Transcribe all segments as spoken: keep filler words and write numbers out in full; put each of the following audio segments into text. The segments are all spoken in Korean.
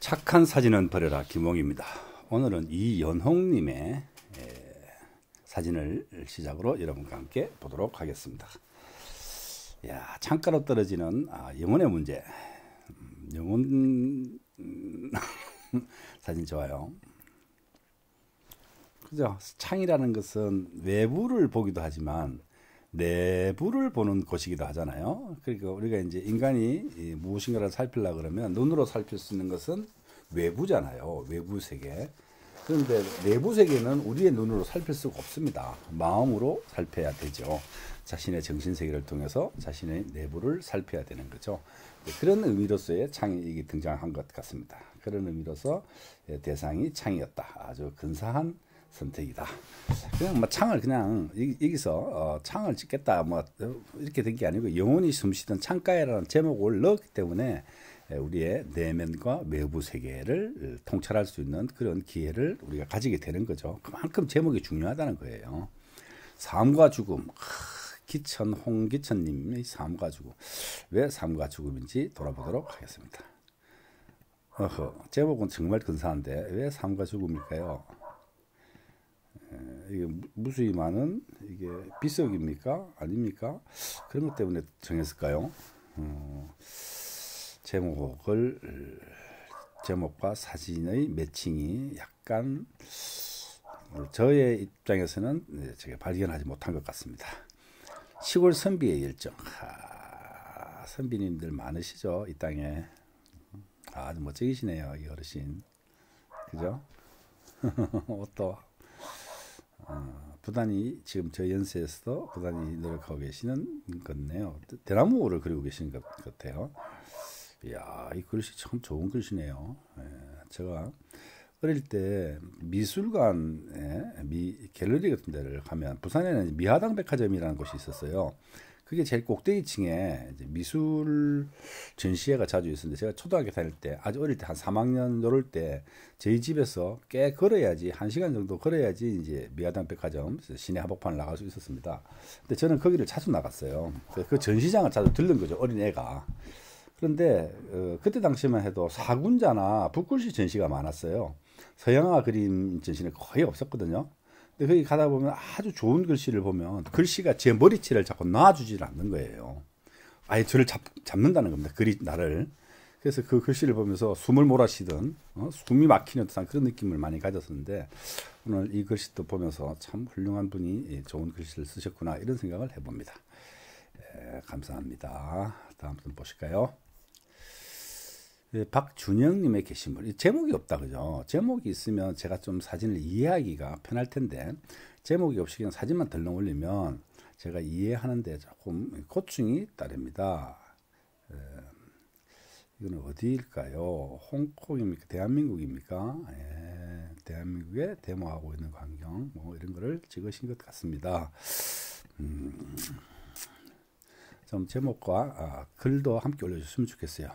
착한 사진은 버려라 김홍입니다. 오늘은 이연홍님의 사진을 시작으로 여러분과 함께 보도록 하겠습니다. 야, 창가로 떨어지는 아, 영혼의 문제. 영혼 사진 좋아요. 그죠? 창이라는 것은 외부를 보기도 하지만 내부를 보는 곳이기도 하잖아요. 그러니까 우리가 이제 인간이 무엇인가를 살피려고 그러면 눈으로 살필 수 있는 것은 외부잖아요. 외부 세계. 그런데 내부 세계는 우리의 눈으로 살필 수가 없습니다. 마음으로 살펴야 되죠. 자신의 정신 세계를 통해서 자신의 내부를 살펴야 되는 거죠. 그런 의미로서의 창이 등장한 것 같습니다. 그런 의미로서 대상이 창이었다. 아주 근사한 선택이다. 그냥 뭐 창을 그냥 여기서 어, 창을 찍겠다 뭐 이렇게 된 게 아니고 영혼이 숨쉬던 창가에라는 제목을 넣었기 때문에 우리의 내면과 외부 세계를 통찰할 수 있는 그런 기회를 우리가 가지게 되는 거죠. 그만큼 제목이 중요하다는 거예요. 삶과 죽음. 기천 홍기천님의 삶과 죽음. 왜 삶과 죽음인지 돌아보도록 하겠습니다. 어허, 제목은 정말 근사한데 왜 삶과 죽음일까요? 이게 무수히 많은 이게 비석입니까? 아닙니까? 그런 것 때문에 정했을까요? 어, 제목을 제목과 사진의 매칭이 약간 저의 입장에서는 제가 발견하지 못한 것 같습니다. 시골 선비의 열정. 아, 선비님들 많으시죠? 이 땅에. 아주 멋지시네요, 이 어르신. 그죠? 옷도 어, 부단히 지금 저 연세에서도 부단히 노력하고 계시는 거네요. 대나무를 그리고 계신 것 같아요. 이야, 이 글씨 참 좋은 글씨네요. 예, 제가 어릴 때 미술관에 미 갤러리 같은 데를 가면 부산에는 미화당 백화점이라는 곳이 있었어요. 그게 제일 꼭대기층에 이제 미술 전시회가 자주 있었는데 제가 초등학교 다닐 때 아주 어릴 때 한 삼 학년 노를 때 저희 집에서 꽤 걸어야지 한 시간 정도 걸어야지 이제 미화당 백화점 시내 한복판을 나갈 수 있었습니다. 근데 저는 거기를 자주 나갔어요. 그 전시장을 자주 들른 거죠, 어린 애가. 그런데 어, 그때 당시만 해도 사군자나 붓글씨 전시가 많았어요. 서양화 그림 전시는 거의 없었거든요. 근데 거기 가다 보면 아주 좋은 글씨를 보면 글씨가 제 머리채를 자꾸 놔주질 않는 거예요. 아예 저를 잡, 잡는다는 겁니다. 글이 나를. 그래서 그 글씨를 보면서 숨을 몰아쉬던 어? 숨이 막히는 듯한 그런 느낌을 많이 가졌었는데 오늘 이 글씨도 보면서 참 훌륭한 분이 좋은 글씨를 쓰셨구나 이런 생각을 해봅니다. 에, 감사합니다. 다음 분 보실까요? 박준영님의 게시물. 제목이 없다, 그죠? 제목이 있으면 제가 좀 사진을 이해하기가 편할 텐데, 제목이 없이 그냥 사진만 덜렁 올리면 제가 이해하는데 조금 고충이 따릅니다. 에, 이거는 어디일까요? 홍콩입니까? 대한민국입니까? 예, 대한민국에 데모하고 있는 광경, 뭐 이런 거를 찍으신 것 같습니다. 음, 좀 제목과 아, 글도 함께 올려주셨으면 좋겠어요.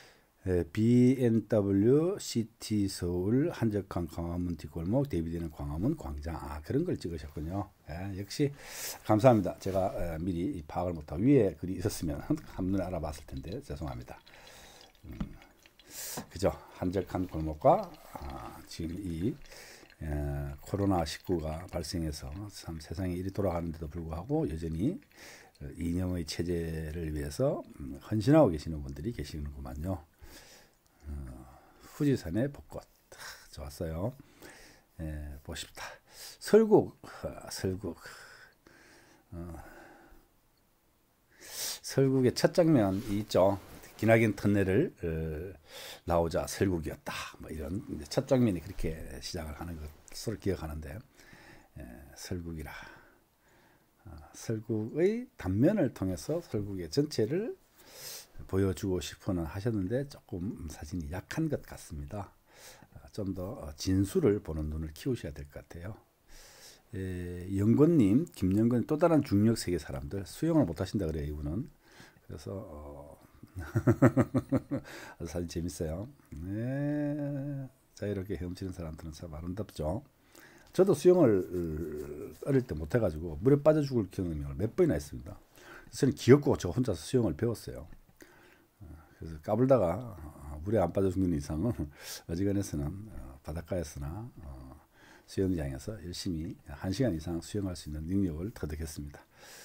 비엔더블유 시티 서울 한적한 광화문 뒷골목 대비되는 광화문 광장. 아, 그런 걸 찍으셨군요. 예, 역시 감사합니다. 제가 에, 미리 파악을 못하고 위에 글이 있었으면 한눈에 알아봤을 텐데 죄송합니다. 음, 그죠? 한적한 골목과 아, 지금 이 에, 코로나 십구가 발생해서 참 세상이 이리 돌아가는데도 불구하고 여전히 이념의 체제를 위해서 헌신하고 계시는 분들이 계시는구만요. 어, 후지산의 벚꽃. 아, 좋았어요. 예, 보십시다. 설국, 아, 설국. 어, 설국의 첫 장면이 있죠. 기나긴 터널을 어, 나오자 설국이었다. 뭐 이런 첫 장면이 그렇게 시작을 하는 것을 기억하는데 예, 설국이라. 어, 설국의 단면을 통해서 설국의 전체를 보여주고 싶어는 하셨는데 조금 사진이 약한 것 같습니다. 좀 더 진수를 보는 눈을 키우셔야 될 것 같아요. 예, 영권님, 김영권 또 다른 중력 세계 사람들 수영을 못 하신다 그래요, 이분은. 그래서 어, 사진 재밌어요. 네, 자유롭게 헤엄치는 사람들은 참 아름답죠. 저도 수영을 어릴 때 못 해가지고 물에 빠져 죽을 경험을 몇 번이나 했습니다. 저는 귀엽고 저 혼자서 수영을 배웠어요. 그래서 까불다가 물에 안 빠져 죽는 이상은 어지간해서는 어, 바닷가에서나 어, 수영장에서 열심히 한 시간 이상 수영할 수 있는 능력을 터득했습니다.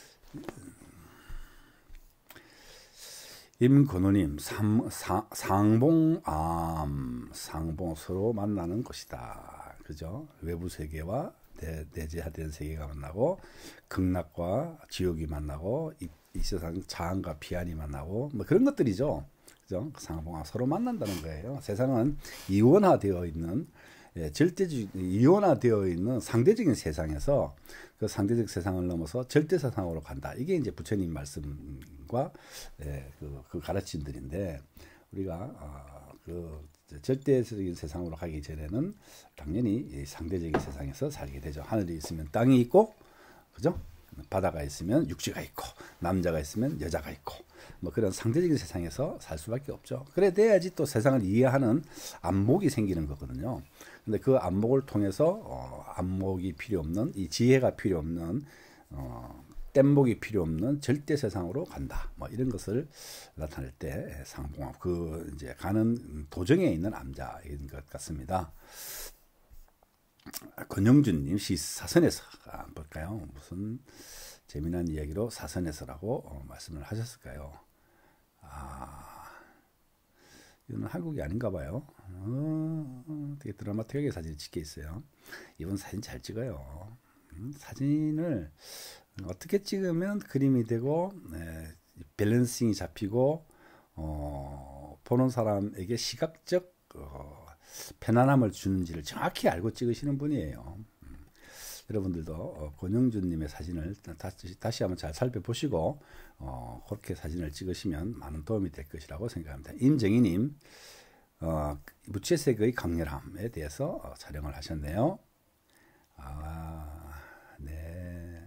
임건우님, 삼, 사, 상봉암, 상봉 서로 만나는 곳이다. 그죠? 외부 세계와 내, 내재화된 세계가 만나고, 극락과 지옥이 만나고, 이, 이 세상 자한과 비한이 만나고, 뭐 그런 것들이죠. 그죠? 상봉암 서로 만난다는 거예요. 세상은 이원화되어 있는, 예, 절대적 이원화되어 있는 상대적인 세상에서 그 상대적 세상을 넘어서 절대 세상으로 간다. 이게 이제 부처님 말씀과 예, 그, 그 가르침들인데 우리가 어, 그 절대적인 세상으로 가기 전에는 당연히 이 상대적인 세상에서 살게 되죠. 하늘이 있으면 땅이 있고, 그죠? 바다가 있으면 육지가 있고, 남자가 있으면 여자가 있고, 뭐 그런 상대적인 세상에서 살 수밖에 없죠. 그래 돼야지 또 세상을 이해하는 안목이 생기는 거거든요. 근데 그 안목을 통해서 어, 안목이 필요 없는, 이 지혜가 필요 없는, 어, 뗏목이 필요 없는 절대 세상으로 간다. 뭐 이런 것을 나타낼 때 상봉암, 그 이제 가는 도정에 있는 암자인 것 같습니다. 권영준님 시 사선에서 아, 볼까요? 무슨 재미난 이야기로 사선에서라고 어, 말씀을 하셨을까요? 아, 이거는 한국이 아닌가 봐요. 어, 되게 드라마틱하게 사진이 찍혀 있어요. 이분 사진 잘 찍어요. 음, 사진을 어떻게 찍으면 그림이 되고 네, 밸런싱이 잡히고 어, 보는 사람에게 시각적 어, 편안함을 주는지를 정확히 알고 찍으시는 분이에요. 음, 여러분들도 어, 권영준님의 사진을 다시, 다시 한번 잘 살펴보시고 어, 그렇게 사진을 찍으시면 많은 도움이 될 것이라고 생각합니다. 임정희님, 어, 무채색의 강렬함에 대해서 어, 촬영을 하셨네요. 아, 네.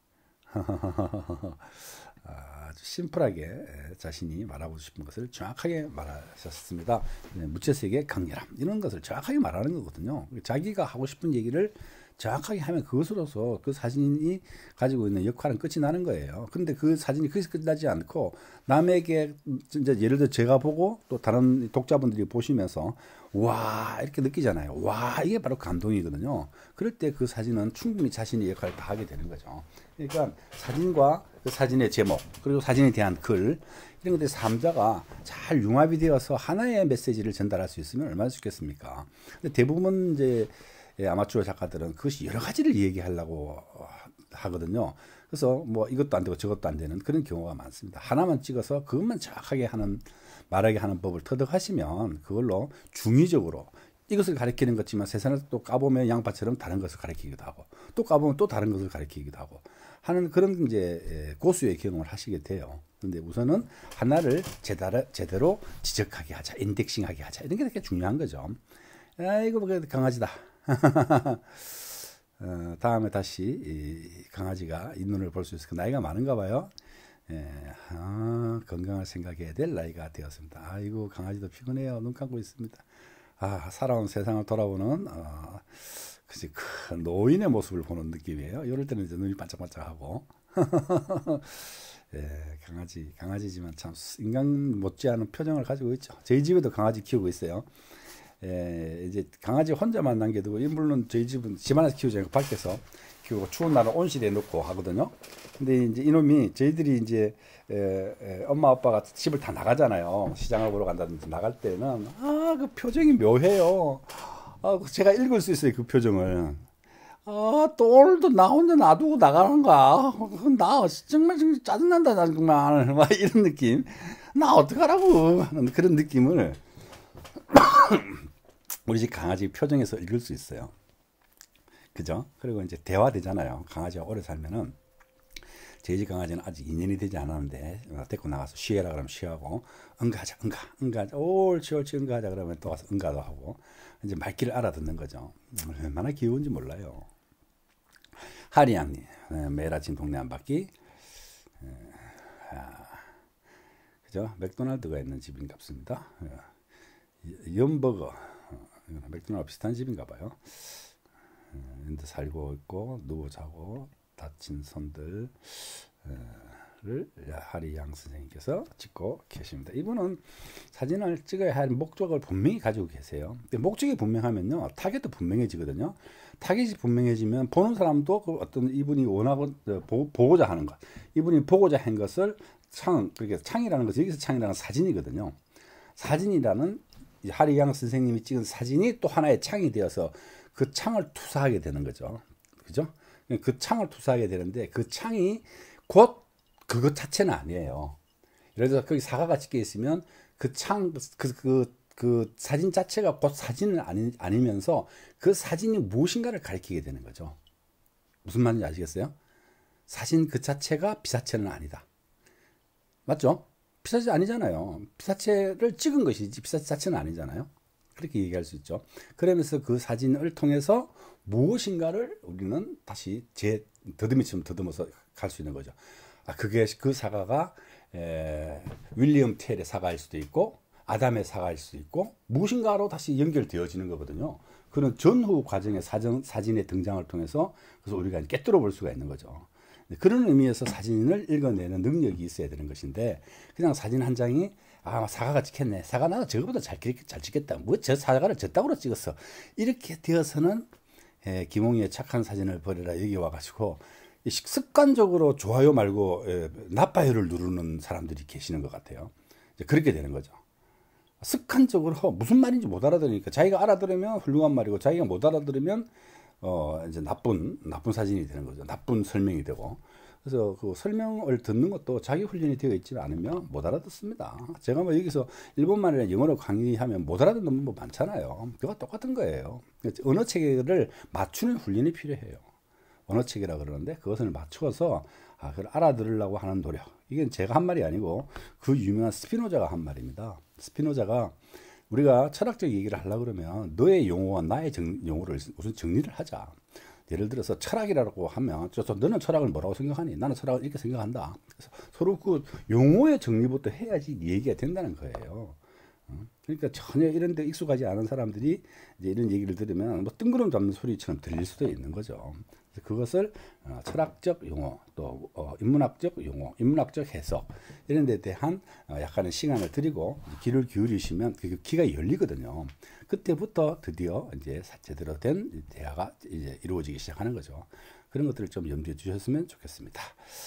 아주 심플하게 자신이 말하고 싶은 것을 정확하게 말하셨습니다. 네, 무채색의 강렬함 이런 것을 정확하게 말하는 거거든요. 자기가 하고 싶은 얘기를 정확하게 하면 그것으로서 그 사진이 가지고 있는 역할은 끝이 나는 거예요. 근데 그 사진이 거기서 끝나지 않고 남에게 이제 예를 들어 제가 보고 또 다른 독자분들이 보시면서 와 이렇게 느끼잖아요. 와 이게 바로 감동이거든요. 그럴 때 그 사진은 충분히 자신의 역할을 다 하게 되는 거죠. 그러니까 사진과 그 사진의 제목 그리고 사진에 대한 글 이런 것들이 삼자가 잘 융합이 되어서 하나의 메시지를 전달할 수 있으면 얼마나 좋겠습니까? 근데 대부분 이제 아마추어 작가들은 그것이 여러 가지를 얘기하려고 하거든요. 그래서 뭐 이것도 안 되고 저것도 안 되는 그런 경우가 많습니다. 하나만 찍어서 그것만 정확하게 하는 말하게 하는 법을 터득하시면 그걸로 중의적으로 이것을 가리키는 것지만 세상을 또 까보면 양파처럼 다른 것을 가리키기도 하고 또 까보면 또 다른 것을 가리키기도 하고 하는 그런 이제 고수의 경험을 하시게 돼요. 근데 우선은 하나를 제대로, 제대로 지적하게 하자, 인덱싱하게 하자 이런 게 되게 중요한 거죠. 아 이거 뭐 강아지다. 어, 다음에 다시 이 강아지가 이 눈을 볼 수 있을까? 나이가 많은가 봐요. 예, 아, 건강을 생각해야 될 나이가 되었습니다. 아이고 강아지도 피곤해요. 눈 감고 있습니다. 아, 살아온 세상을 돌아보는 어, 그치, 그 노인의 모습을 보는 느낌이에요. 이럴 때는 이제 눈이 반짝반짝하고 예, 강아지 강아지지만 참 인간 못지않은 표정을 가지고 있죠. 저희 집에도 강아지 키우고 있어요. 예, 이제 강아지 혼자만 남겨두고, 물론 저희 집은 집 안에서 키우지 않고 밖에서 키우고 추운 날은 온실에 놓고 하거든요. 근데 이제 이놈이 저희들이 이제 에, 에, 엄마 아빠가 집을 다 나가잖아요. 시장을 보러 간다든지 나갈 때는 아, 그 표정이 묘해요. 아, 제가 읽을 수 있어요, 그 표정을. 아, 또 오늘도 나 혼자 놔두고 나가는가? 나 정말 정말 짜증난다, 나 정말. 막 이런 느낌. 나 어떡하라고 하는 그런 느낌을 우리 집 강아지 표정에서 읽을 수 있어요. 그죠? 그리고 이제 대화되잖아요. 강아지가 오래 살면은, 저희 집 강아지는 아직 이 년이 되지 않았는데, 데리고 나가서 쉬어라 그러면 쉬하고, 응가하자, 응가, 응가하자, 옳지, 옳지, 응가하자 그러면 또 와서 응가도 하고, 이제 말귀를 알아듣는 거죠. 얼마나 귀여운지 몰라요. 하리양님, 매일 아침 동네 한 바퀴, 그죠? 맥도날드가 있는 집인가 습니다. 연버거, 맥도날드 비슷한 집인가 봐요. 근데 살고 있고 누워 자고 다친 손들 하리양 선생님께서 찍고 계십니다. 이분은 사진을 찍어야 할 목적을 분명히 가지고 계세요. 목적이 분명하면요, 타겟도 분명해지거든요. 타겟이 분명해지면 보는 사람도 그 어떤 이분이 원하고 보, 보고자 하는 것, 이분이 보고자 한 것을 창, 그러니까 창이라는 것은 여기서 창이라는 사진이거든요. 사진이라는 하리양 선생님이 찍은 사진이 또 하나의 창이 되어서 그 창을 투사하게 되는 거죠. 그죠? 그 창을 투사하게 되는데 그 창이 곧 그것 자체는 아니에요. 예를 들어서 거기 사과가 찍혀 있으면 그 창, 그, 그, 그 사진 자체가 곧 사진은 아니, 아니면서 그 사진이 무엇인가를 가리키게 되는 거죠. 무슨 말인지 아시겠어요? 사진 그 자체가 피사체는 아니다. 맞죠? 피사체 아니잖아요. 피사체를 찍은 것이지 피사체 자체는 아니잖아요. 그렇게 얘기할 수 있죠. 그러면서 그 사진을 통해서 무엇인가를 우리는 다시 재, 더듬이처럼 더듬어서 갈 수 있는 거죠. 아, 그게 그 사과가 에, 윌리엄 텔의 사과일 수도 있고 아담의 사과일 수도 있고 무엇인가로 다시 연결되어지는 거거든요. 그런 전후 과정의 사정, 사진의 등장을 통해서 그래서 우리가 깨뜨려 볼 수가 있는 거죠. 그런 의미에서 사진을 읽어내는 능력이 있어야 되는 것인데 그냥 사진 한 장이 아 사과가 찍혔네. 사과 나도 저거보다 잘, 잘 찍겠다. 뭐 저 사과를 저따구로 찍었어. 이렇게 되어서는 에, 김홍희의 착한 사진을 버려라 여기 와가지고 습관적으로 좋아요 말고 에, 나빠요를 누르는 사람들이 계시는 것 같아요. 이제 그렇게 되는 거죠. 습관적으로 무슨 말인지 못 알아들으니까 자기가 알아들으면 훌륭한 말이고 자기가 못 알아들으면 어 이제 나쁜 나쁜 사진이 되는 거죠. 나쁜 설명이 되고. 그래서 그 설명을 듣는 것도 자기 훈련이 되어 있지 않으면 못 알아듣습니다. 제가 뭐 여기서 일본말이나 영어로 강의하면 못 알아듣는 분 많잖아요. 그거 똑같은 거예요. 언어 체계를 맞추는 훈련이 필요해요. 언어 체계라 그러는데 그것을 맞추어서 아, 그걸 알아들으려고 하는 노력. 이건 제가 한 말이 아니고 그 유명한 스피노자가 한 말입니다. 스피노자가 우리가 철학적 얘기를 하려고 그러면 너의 용어와 나의 정, 용어를 우선 정리를 하자. 예를 들어서 철학이라고 하면 저, 저, 너는 철학을 뭐라고 생각하니? 나는 철학을 이렇게 생각한다. 그래서 서로 그 용어의 정리부터 해야지 얘기가 된다는 거예요. 그러니까 전혀 이런 데 익숙하지 않은 사람들이 이제 이런 얘기를 들으면 뭐 뜬구름 잡는 소리처럼 들릴 수도 있는 거죠. 그래서 그것을 어, 철학적 용어 또 어, 인문학적 용어, 인문학적 해석 이런 데 대한 어, 약간의 시간을 드리고 귀를 기울이시면 그 귀가 열리거든요. 그때부터 드디어 이제 제대로 된 대화가 이제 이루어지기 시작하는 거죠. 그런 것들을 좀 염두에 두셨으면 좋겠습니다.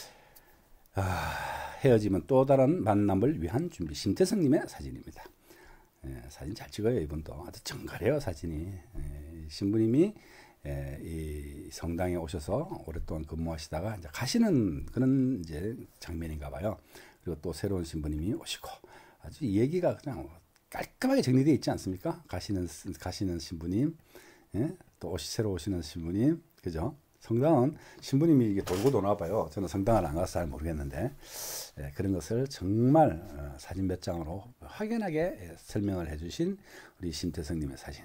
아, 헤어지면 또 다른 만남을 위한 준비. 심태성님의 사진입니다. 예, 사진 잘 찍어요. 이분도 아주 정갈해요 사진이. 예, 신부님이 예, 이 성당에 오셔서 오랫동안 근무하시다가 이제 가시는 그런 이제 장면인가 봐요. 그리고 또 새로운 신부님이 오시고 아주 얘기가 그냥 깔끔하게 정리되어 있지 않습니까? 가시는 가시는 신부님, 예, 또 오시 새로 오시는 신부님, 그죠? 성당은 신부님이 이게 돌고 도나 봐요. 저는 성당을 안 가서 잘 모르겠는데 예, 그런 것을 정말 어, 사진 몇 장으로 확연하게 예, 설명을 해주신 우리 심태성님의 사진.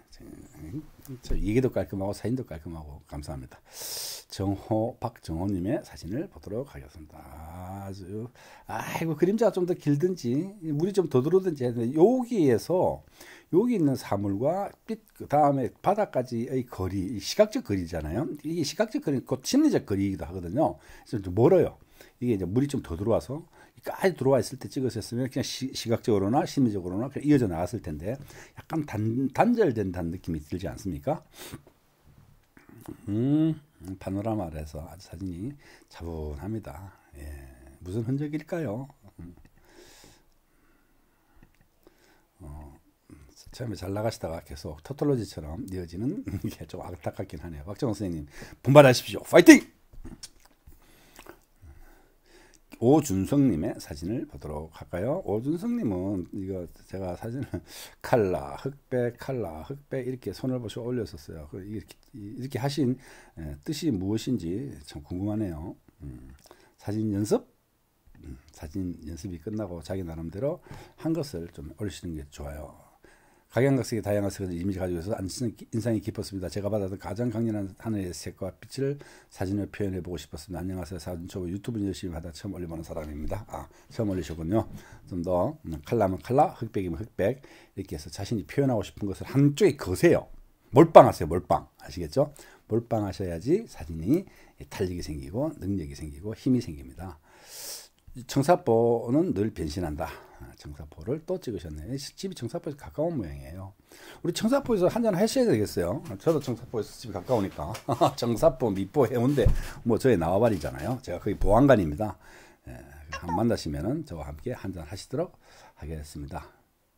이게도 깔끔하고 사진도 깔끔하고 감사합니다. 정호 박정호님의 사진을 보도록 하겠습니다. 아주 아이고 그림자가 좀 더 길든지 물이 좀 더 들어오든지 여기에서 여기 있는 사물과 빛, 그 다음에 바닥까지의 거리, 시각적 거리잖아요. 이게 시각적 거리, 곧 심리적 거리이기도 하거든요. 그래서 좀 멀어요. 이게 이제 물이 좀 더 들어와서, 까지 들어와 있을 때 찍으셨으면 그냥 시, 시각적으로나 심리적으로나 그냥 이어져 나갔을 텐데, 약간 단, 단절된다는 느낌이 들지 않습니까? 음, 파노라마에서 아주 사진이 차분합니다. 예, 무슨 흔적일까요? 음. 어. 처음에 잘 나가시다가 계속 토톨로지처럼 이어지는 게 좀 안타깝긴 하네요. 박정호 선생님 분발하십시오. 파이팅! 오준성님의 사진을 보도록 할까요? 오준성님은 이거 제가 사진을 칼라, 흑백, 칼라, 흑백 이렇게 손을 보시고 올렸었어요. 이렇게, 이렇게 하신 뜻이 무엇인지 참 궁금하네요. 음, 사진 연습? 음, 사진 연습이 끝나고 자기 나름대로 한 것을 좀 올리시는 게 좋아요. 각양각색의 다양한 색을 이미지 가지고 있어서 인상이 깊었습니다. 제가 받았던 가장 강렬한 하늘의 색과 빛을 사진을 표현해 보고 싶었습니다. 안녕하세요. 사진 초보 유튜브 열심히 하다 처음 올려보는 사람입니다. 아, 처음 올리셨군요. 좀 더 칼라면 칼라, 흑백이면 흑백 이렇게 해서 자신이 표현하고 싶은 것을 한쪽에 거세요. 몰빵하세요. 몰빵. 아시겠죠? 몰빵하셔야지 사진이 탄력이 생기고 능력이 생기고 힘이 생깁니다. 청사포는 늘 변신한다. 청사포를 또 찍으셨네요. 집이 청사포에서 가까운 모양이에요. 우리 청사포에서 한잔 하셔야 되겠어요. 저도 청사포에서 집이 가까우니까. 청사포, 미포, 해운대 뭐 저희 나와바리잖아요. 제가 거기 보안관입니다. 예, 한 만나시면은 저와 함께 한잔 하시도록 하겠습니다.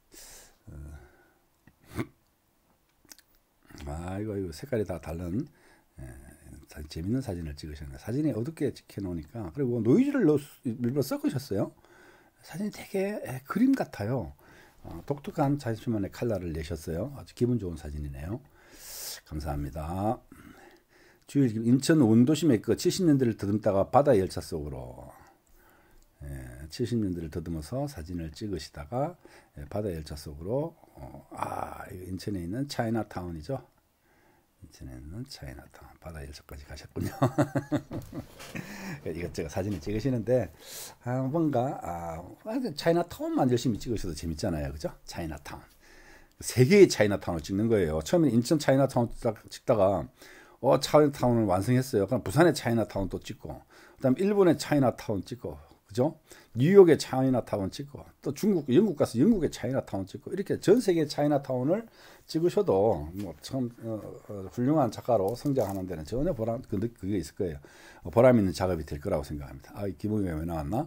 아 이거 이거 색깔이 다 다른 예, 재밌는 사진을 찍으셨네요. 사진이 어둡게 찍혀놓으니까. 그리고 노이즈를 넣, 일부러 섞으셨어요. 사진이 되게 에, 그림 같아요. 어, 독특한 자신만의 컬러를 내셨어요. 아주 기분 좋은 사진이네요. 감사합니다. 주일 인천 원도심에 있고 칠십 년대를 더듬다가 바다 열차 속으로 예, 칠십 년대를 더듬어서 사진을 찍으시다가 예, 바다 열차 속으로 어, 아 이거 인천에 있는 차이나타운이죠. 인천에 있는 차이나타운 바다 열차까지 가셨군요. 이것저것 사진을 찍으시는데 아, 뭔가 아, 차이나타운만 열심히 찍으셔도 재밌잖아요, 그죠? 차이나타운 세계의 차이나타운을 찍는 거예요. 처음에 인천 차이나타운 찍다가 어 차이나타운을 완성했어요. 그럼 부산의 차이나타운 또 찍고, 그다음 일본의 차이나타운 찍고, 그죠? 뉴욕의 차이나타운 찍고, 또 중국, 영국 가서 영국의 차이나타운 찍고, 이렇게 전 세계 차이나타운을 찍으셔도 뭐 참 어, 어, 훌륭한 작가로 성장하는 데는 전혀 보람 그, 그게 있을 거예요. 어, 보람 있는 작업이 될 거라고 생각합니다. 아, 김홍이가 왜 나왔나?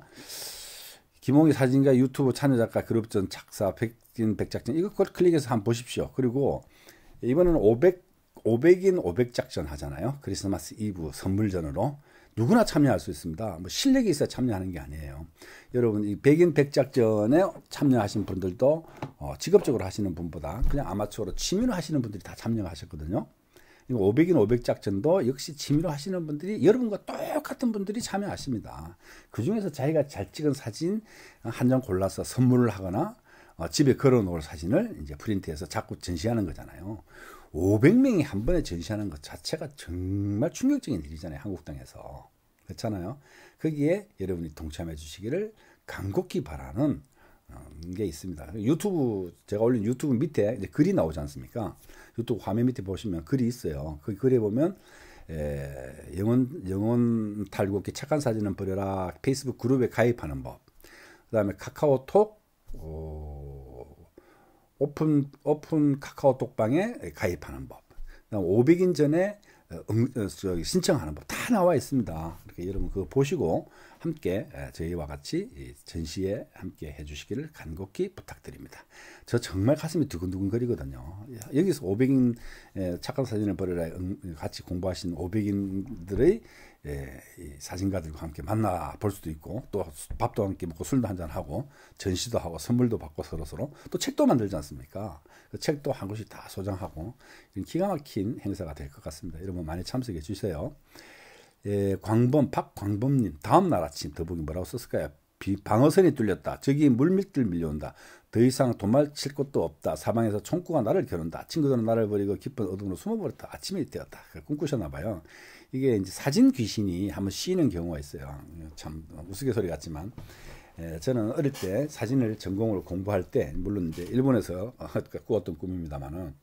김홍이 사진가 유튜브 참여작가 그룹전 작사 백진 백작전 이거 클릭해서 한번 보십시오. 그리고 이번에는 오백 오백인 오백 작전 하잖아요. 크리스마스 이브 선물전으로 누구나 참여할 수 있습니다. 뭐 실력이 있어야 참여하는 게 아니에요. 여러분 이 백인 백작전에 참여하신 분들도 어, 직업적으로 하시는 분보다 그냥 아마추어로 취미로 하시는 분들이 다 참여하셨거든요. 오백인 오백 작전도 역시 취미로 하시는 분들이 여러분과 똑같은 분들이 참여하십니다. 그 중에서 자기가 잘 찍은 사진 한 장 골라서 선물을 하거나 어, 집에 걸어 놓을 사진을 이제 프린트해서 자꾸 전시하는 거잖아요. 오백 명이 한 번에 전시하는 것 자체가 정말 충격적인 일이잖아요. 한국 땅에서. 그렇잖아요. 거기에 여러분이 동참해 주시기를 간곡히 바라는 게 있습니다. 유튜브, 제가 올린 유튜브 밑에 이제 글이 나오지 않습니까? 유튜브 화면 밑에 보시면 글이 있어요. 그 글에 보면 에, 영혼, 영혼 탈곡기 착한 사진은 버려라. 페이스북 그룹에 가입하는 법. 그 다음에 카카오톡, 어, 오픈, 오픈 카카오톡방에 가입하는 법. 그다음 오백 인 전에 음, 저기 신청하는 법 다 나와 있습니다. 그렇게 여러분 그거 보시고 함께 저희와 같이 전시에 함께 해주시기를 간곡히 부탁드립니다. 저 정말 가슴이 두근두근 거리거든요. 여기서 오백 인 착한 사진을 버려라 같이 공부하신 오백 인들의 사진가들과 함께 만나 볼 수도 있고, 또 밥도 함께 먹고 술도 한잔 하고 전시도 하고 선물도 받고 서로서로 또 책도 만들지 않습니까? 그 책도 한 권씩 다 소장하고 기가 막힌 행사가 될 것 같습니다. 여러분 많이 참석해 주세요. 예, 광범, 박광범님, 다음날 아침 더보기 뭐라고 썼을까요? 비, 방어선이 뚫렸다. 저기 물밀들 밀려온다. 더 이상 도망칠 곳도 없다. 사방에서 총구가 나를 겨눈다. 친구들은 나를 버리고 깊은 어둠으로 숨어버렸다. 아침이 되었다. 꿈꾸셨나 봐요. 이게 이제 사진 귀신이 한번 씌이는 경우가 있어요. 참 우스갯소리 같지만, 예, 저는 어릴 때 사진을 전공으로 공부할 때, 물론 이제 일본에서 꾸었던 꿈입니다만은,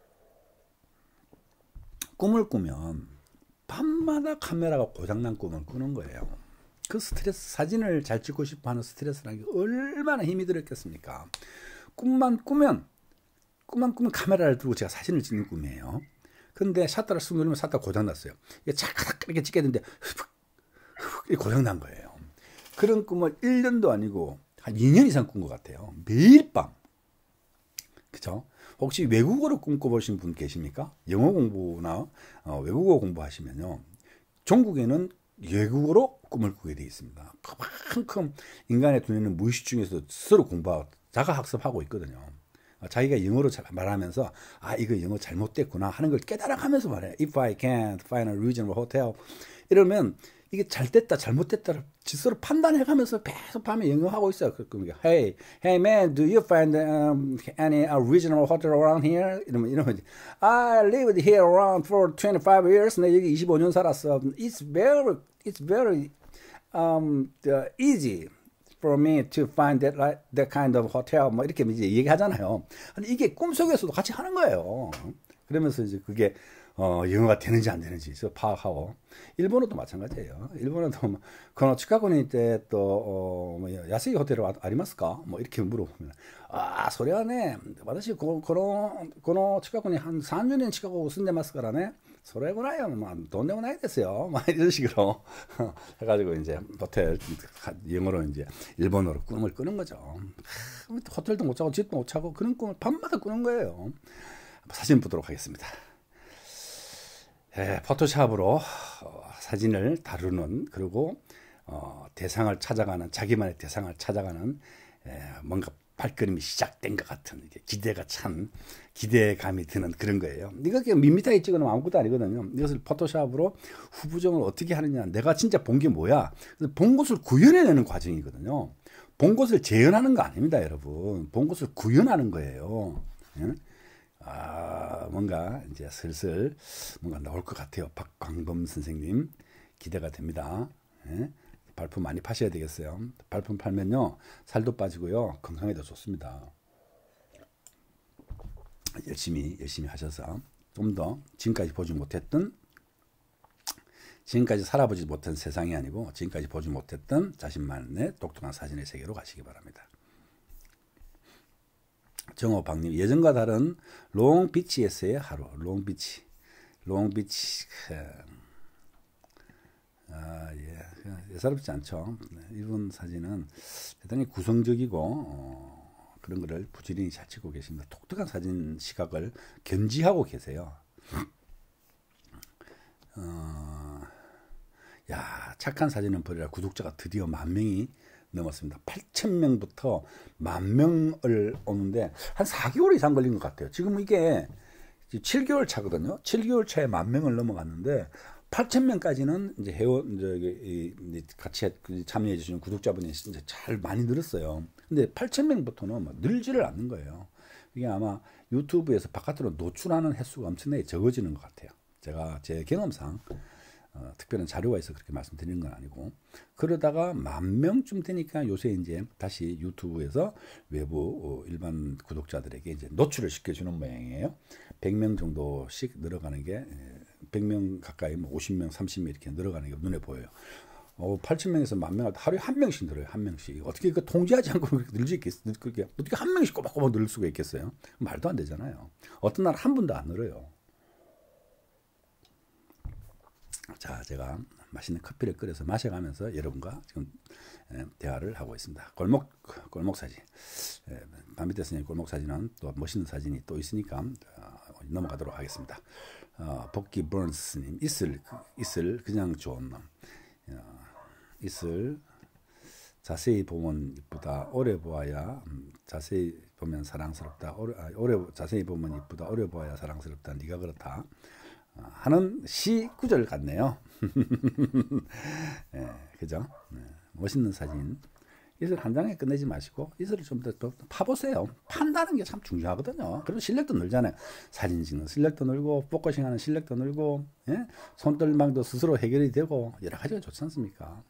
꿈을 꾸면 밤마다 카메라가 고장난 꿈을 꾸는 거예요. 그 스트레스, 사진을 잘 찍고 싶어 하는 스트레스라는 게 얼마나 힘이 들었겠습니까? 꿈만 꾸면, 꿈만 꾸면 카메라를 들고 제가 사진을 찍는 꿈이에요. 근데 샷터를 쑥 누르면 샷터 고장났어요. 이게 차카닥 이렇게 찍게 되는데, 흑흑, 고장난 거예요. 그런 꿈을 일 년도 아니고 한 이 년 이상 꾼 것 같아요. 매일 밤. 그죠? 혹시 외국어로 꿈꿔보신 분 계십니까? 영어 공부나 어, 외국어 공부하시면요. 종국에는 외국어로 꿈을 꾸게 되어 있습니다. 그만큼 인간의 두뇌는 무의식 중에서 스스로 공부하고 자가 학습하고 있거든요. 자기가 영어로 말하면서 아 이거 영어 잘못됐구나 하는 걸 깨달아가면서 말해요. If I can't find a reasonable hotel 이러면 이게 잘 됐다 잘못됐다를 스스로 판단해가면서 계속 밤에 영어하고 있어요. 그러니까 Hey, hey man, do you find um, any a reasonable hotel around here? 이러면 이러면 I lived here around for twenty-five years. 내 여기 이십오 년 살았어. It's very, it's very um, easy for me to find that that kind of hotel. 뭐 이렇게 이제 얘기하잖아요. 이게 꿈속에서도 같이 하는 거예요. 그러면서 이제 그게 어, 영어가 되는지 안 되는지 파악하고 일본어도 마찬가지예요. 일본어도 뭐, 그노 치카고니 때또 어, 뭐 야스이 호텔 아리마스까? 뭐 이렇게 물어보면 아, 소리하네. 私 このこの近くに한 삼십 년近く住んでますからね. それぐらいはまあどんでもないですよ. 막 이런 식으로 해가지고 이제 호텔 영어로 이제 일본어로 꿈을 꾸는 거죠. 호텔도 못 자고 집도 못 자고 그런 꿈을 밤마다 꾸는 거예요. 사진 보도록 하겠습니다. 예, 포토샵으로 어, 사진을 다루는 그리고 어, 대상을 찾아가는 자기만의 대상을 찾아가는 예, 뭔가 발걸음이 시작된 것 같은 기대가 찬 기대감이 드는 그런 거예요. 이거 그냥 밋밋하게 찍어놓으면 아무것도 아니거든요. 이것을 포토샵으로 후보정을 어떻게 하느냐. 내가 진짜 본 게 뭐야. 본 것을 구현해내는 과정이거든요. 본 것을 재현하는 거 아닙니다, 여러분. 본 것을 구현하는 거예요. 예? 아, 뭔가 이제 슬슬 뭔가 나올 것 같아요. 박광범 선생님 기대가 됩니다. 예? 발품 많이 파셔야 되겠어요. 발품 팔면요 살도 빠지고요 건강에도 좋습니다. 열심히 열심히 하셔서 좀 더 지금까지 보지 못했던 지금까지 살아보지 못한 세상이 아니고 지금까지 보지 못했던 자신만의 독특한 사진의 세계로 가시기 바랍니다. 정호박님, 예전과 다른 롱비치에서의 하루. 롱비치 롱비치 아, 예. 예사롭지 않죠. 이분 사진은 대단히 구성적이고 어, 그런 거를 부지런히 잘 찍고 계십니다. 독특한 사진 시각을 견지하고 계세요. 어, 야, 착한 사진은 버리라. 구독자가 드디어 만 명이 넘었습니다. 팔천 명부터 만 명을 오는데 한 사 개월 이상 걸린 것 같아요. 지금 이게 칠 개월 차거든요. 칠 개월 차에 만 명을 넘어갔는데 팔천 명까지는 이제 회원 저기 같이 참여해 주시는 구독자분이 이제 잘 많이 늘었어요. 근데 팔천 명부터는 뭐 늘지를 않는 거예요. 이게 아마 유튜브에서 바깥으로 노출하는 횟수가 엄청나게 적어지는 것 같아요. 제가 제 경험상 어, 특별한 자료가 있어 그렇게 말씀드리는 건 아니고 그러다가 만 명쯤 되니까 요새 이제 다시 유튜브에서 외부 어, 일반 구독자들에게 이제 노출을 시켜주는 모양이에요. 백 명 정도씩 늘어가는 게 백 명 가까이 뭐 오십 명, 삼십 명 이렇게 늘어가는 게 눈에 보여요. 어, 팔천 명에서 만 명, 하루에 한 명씩 늘어요. 한 명씩. 어떻게 그 통제하지 않고 그렇게 늘지 있겠어요? 그렇게 어떻게 한 명씩 꼬박꼬박 늘 수가 있겠어요? 말도 안 되잖아요. 어떤 날 한 분도 안 늘어요. 자, 제가 맛있는 커피를 끓여서 마셔가면서 여러분과 지금 대화를 하고 있습니다. 골목 골목 사진. 밤비태 선생님 골목 사진은 또 멋있는 사진이 또 있으니까 넘어가도록 하겠습니다. 어, 복기 버런스님 있을 있을 그냥 좋은 놈. 어, 있을 자세히 보면 이쁘다. 오래 보아야 음, 자세히 보면 사랑스럽다. 오래, 아, 오래 자세히 보면 이쁘다. 오래 보아야 사랑스럽다. 네가 그렇다. 어, 하는 시 구절 같네요. 네, 그죠? 네, 멋있는 사진. 이슬 한 장에 끝내지 마시고 이슬을 좀 더 파보세요. 판다는 게 참 중요하거든요. 그리고 실력도 늘잖아요. 사진 찍는 실력도 늘고 포커싱하는 실력도 늘고 예? 손떨망도 스스로 해결이 되고 여러 가지가 좋지 않습니까?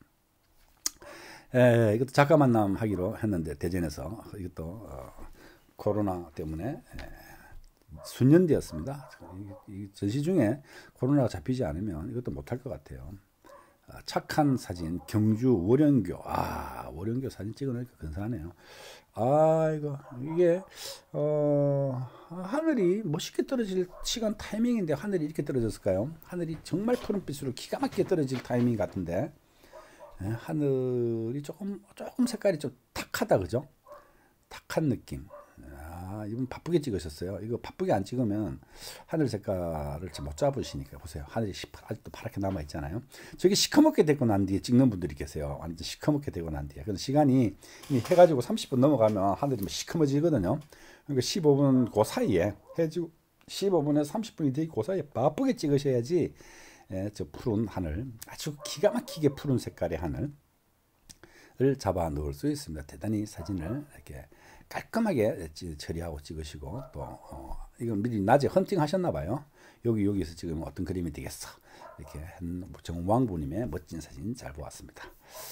에, 이것도 작가 만남 하기로 했는데 대전에서 이것도 어, 코로나 때문에 에, 순년되었습니다. 이, 이 전시 중에 코로나가 잡히지 않으면 이것도 못할 것 같아요. 착한 사진 경주 월영교 아 월영교 사진 찍어놓으니까 근사하네요. 아 이거 이게 어 하늘이 멋있게 떨어질 시간 타이밍인데 하늘이 이렇게 떨어졌을까요? 하늘이 정말 푸른빛으로 기가 막히게 떨어질 타이밍 같은데 예, 하늘이 조금 조금 색깔이 좀 탁하다 그죠? 탁한 느낌. 아, 이분 바쁘게 찍으셨어요. 이거 바쁘게 안 찍으면 하늘 색깔을 못 잡으시니까 보세요. 하늘이 아직도 파랗게 남아 있잖아요. 저기 시커멓게 되고 난 뒤에 찍는 분들이 계세요. 완전 시커멓게 되고 난 뒤에. 그래서 시간이 해가지고 삼십 분 넘어가면 하늘이 시커머지거든요. 그러니까 십오 분 그 사이에 해지고 십오 분에서 삼십 분이 되고 그 사이에 바쁘게 찍으셔야지 예, 저 푸른 하늘 아주 기가 막히게 푸른 색깔의 하늘을 잡아 넣을 수 있습니다. 대단히 사진을 이렇게 깔끔하게 처리하고 찍으시고 또 어, 이건 미리 낮에 헌팅 하셨나 봐요. 여기 여기서 지금 어떤 그림이 되겠어 이렇게 한 정왕부님의 멋진 사진 잘 보았습니다.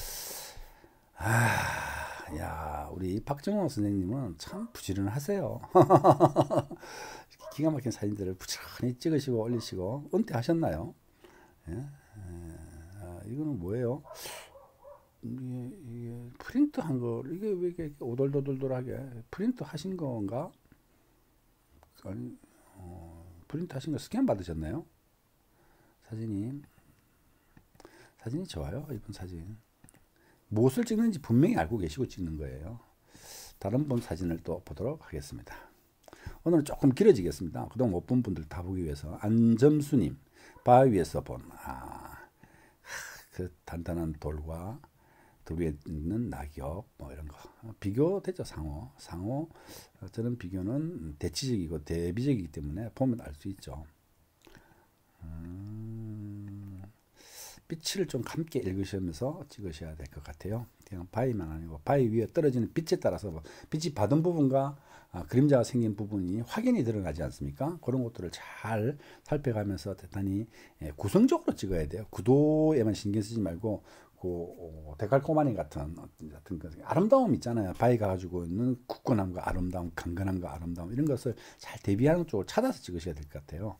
아, 야 우리 박정호 선생님은 참 부지런하세요. 기가 막힌 사진들을 부지런히 찍으시고 올리시고 은퇴하셨나요? 예? 에, 아, 이거는 뭐예요? 이게, 이게 프린트한 거 이게 왜 이렇게 오돌도돌돌하게 프린트 하신 건가? 아니 어, 프린트 하신 거 스캔 받으셨나요? 사진이 사진이 좋아요. 이번 사진 무엇을 찍는지 분명히 알고 계시고 찍는 거예요. 다른 분 사진을 또 보도록 하겠습니다. 오늘은 조금 길어지겠습니다. 그동안 못 본 분들 다 보기 위해서 안점수님 바위 위에서 본 아, 그 단단한 돌과 돌 위에 있는 낙엽 뭐 이런 거 비교되죠. 상호 상호 저는 비교는 대치적이고 대비적이기 때문에 보면 알 수 있죠. 음, 빛을 좀 함께 읽으시면서 찍으셔야 될 것 같아요. 그냥 바위만 아니고 바위 위에 떨어지는 빛에 따라서 빛이 받은 부분과 아, 그림자가 생긴 부분이 확연히 드러나지 않습니까? 그런 것들을 잘 살펴가면서 대단히 예, 구성적으로 찍어야 돼요. 구도에만 신경 쓰지 말고 그 어, 데칼코마니 같은 같은 그 아름다움 있잖아요. 바위가 가지고 있는 굳건함과 아름다움, 강건함과 아름다움 이런 것을 잘 대비하는 쪽으로 찾아서 찍으셔야 될 것 같아요.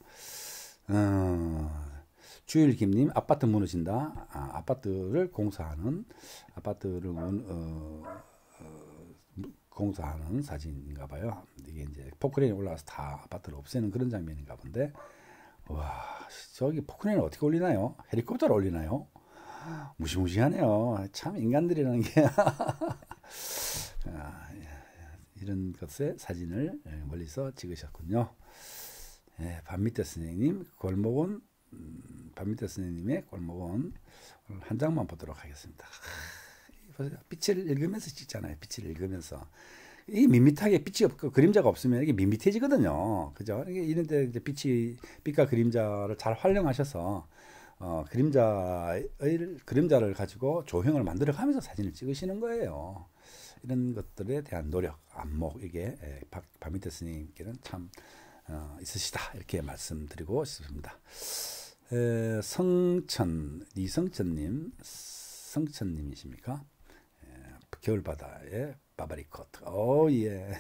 어, 주일김님 아파트 무너진다. 아, 아파트를 공사하는 아파트를 어, 어, 공사하는 사진인가 봐요. 이게 이제 포크레인이 올라가서 다 아파트를 없애는 그런 장면인가 본데 와 저기 포크레인을 어떻게 올리나요? 헬리콥터를 올리나요? 무시무시하네요. 참 인간들이라는 게 아, 이런 것의 사진을 멀리서 찍으셨군요. 예, 밤밑에 선생님 골목은 음, 밤밑에 선생님의 골목은 오늘 한 장만 보도록 하겠습니다. 보세요. 빛을 읽으면서 찍잖아요. 빛을 읽으면서 이 밋밋하게 빛이 없고 그림자가 없으면 이게 밋밋해지거든요. 그죠? 이게 이런데 이제 빛이 빛과 그림자를 잘 활용하셔서 어, 그림자의 그림자를 가지고 조형을 만들어가면서 사진을 찍으시는 거예요. 이런 것들에 대한 노력, 안목 이게 에, 박, 박미태 스님께는 참 어, 있으시다 이렇게 말씀드리고 싶습니다. 에, 성천 이성천님, 성천님이십니까? 에, 겨울바다의 바바리 코트. 오 예.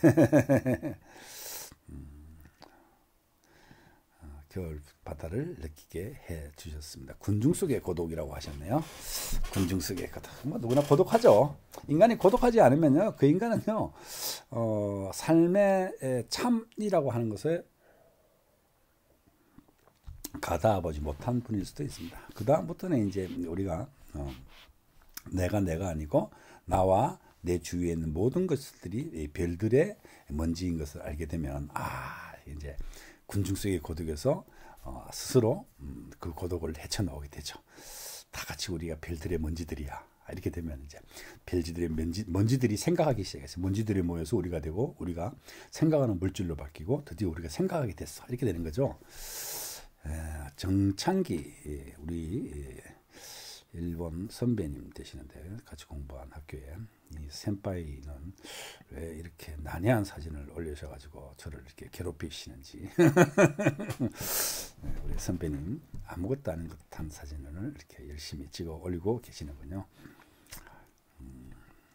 겨울 바다를 느끼게 해 주셨습니다. 군중 속의 고독이라고 하셨네요. 군중 속의 고독. 뭐 누구나 고독하죠. 인간이 고독하지 않으면요, 그 인간은요, 어, 삶의 참이라고 하는 것을 가다보지 못한 분일 수도 있습니다. 그 다음부터는 이제 우리가 어, 내가 내가 아니고 나와 내 주위에 있는 모든 것들이 별들의 먼지인 것을 알게 되면 아 이제 군중 속의 고독에서 어, 스스로 음, 그 고독을 헤쳐나오게 되죠. 다 같이 우리가 별들의 먼지들이야. 이렇게 되면 이제 별지들의 먼지, 먼지들이 생각하기 시작했어요. 먼지들이 모여서 우리가 되고 우리가 생각하는 물질로 바뀌고 드디어 우리가 생각하게 됐어. 이렇게 되는 거죠. 에, 정창기 우리 일본 선배님 되시는데 같이 공부한 학교에 이 센파이는 왜 이렇게 난해한 사진을 올리셔가지고 저를 이렇게 괴롭히시는지 우리 선배님 아무것도 아닌 듯한 사진을 이렇게 열심히 찍어 올리고 계시는군요. 음,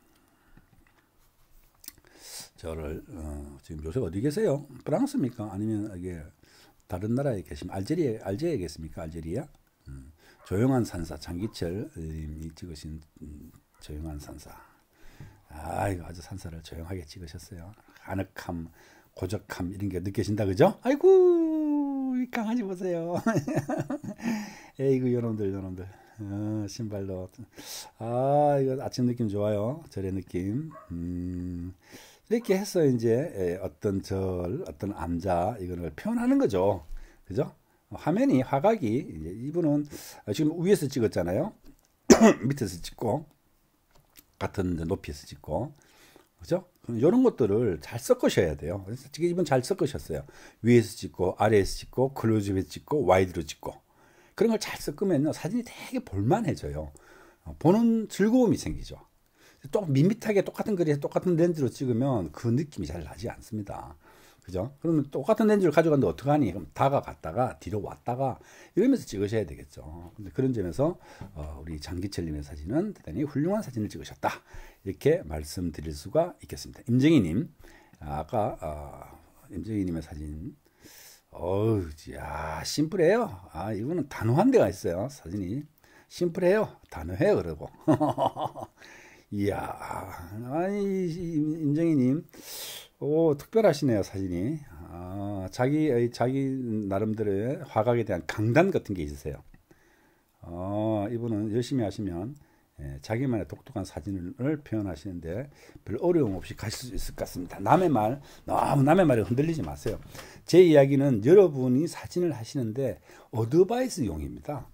저를 어, 지금 요새 어디 계세요? 프랑스입니까? 아니면 이게 다른 나라에 계시면 알제리에 알제리에 계십니까? 알제리아? 음, 조용한 산사 장기철님이 찍으신 음, 조용한 산사. 아, 이거 아주 산사를 조용하게 찍으셨어요. 아늑함, 고적함 이런 게 느껴진다, 그죠? 아이고, 이 강아지 보세요. 에이구, 요놈들, 요놈들. 어, 신발도. 아, 이거 아침 느낌 좋아요. 절의 느낌. 음, 이렇게 해서 이제 어떤 절, 어떤 암자 이거를 표현하는 거죠. 그죠? 화면이 화각이 이제 이분은 지금 위에서 찍었잖아요. 밑에서 찍고 같은 높이에서 찍고 그죠? 이런 것들을 잘 섞으셔야 돼요. 그래서 지금 이분 잘 섞으셨어요. 위에서 찍고 아래에서 찍고 클로즈업에서 찍고 와이드로 찍고 그런 걸 잘 섞으면요 사진이 되게 볼만해져요. 보는 즐거움이 생기죠. 또 밋밋하게 똑같은 거리에서 똑같은 렌즈로 찍으면 그 느낌이 잘 나지 않습니다. 그죠? 그러면 똑같은 렌즈를 가져갔는데 어떡하니? 그럼 다가갔다가 뒤로 왔다가 이러면서 찍으셔야 되겠죠. 근데 그런 점에서 어, 우리 장기철님의 사진은 대단히 훌륭한 사진을 찍으셨다. 이렇게 말씀드릴 수가 있겠습니다. 임정희님, 아까 어, 임정희님의 사진 어우, 야, 심플해요. 아, 이거는 단호한 데가 있어요. 사진이. 심플해요. 단호해요. 그러고. 이야, 아니, 임정희님. 오, 특별하시네요, 사진이. 아, 자기, 자기 나름대로의 화각에 대한 강단 같은 게 있으세요. 어, 이분은 열심히 하시면 예, 자기만의 독특한 사진을 표현하시는데 별 어려움 없이 가실 수 있을 것 같습니다. 남의 말, 너무 남의 말에 흔들리지 마세요. 제 이야기는 여러분이 사진을 하시는데 어드바이스용입니다.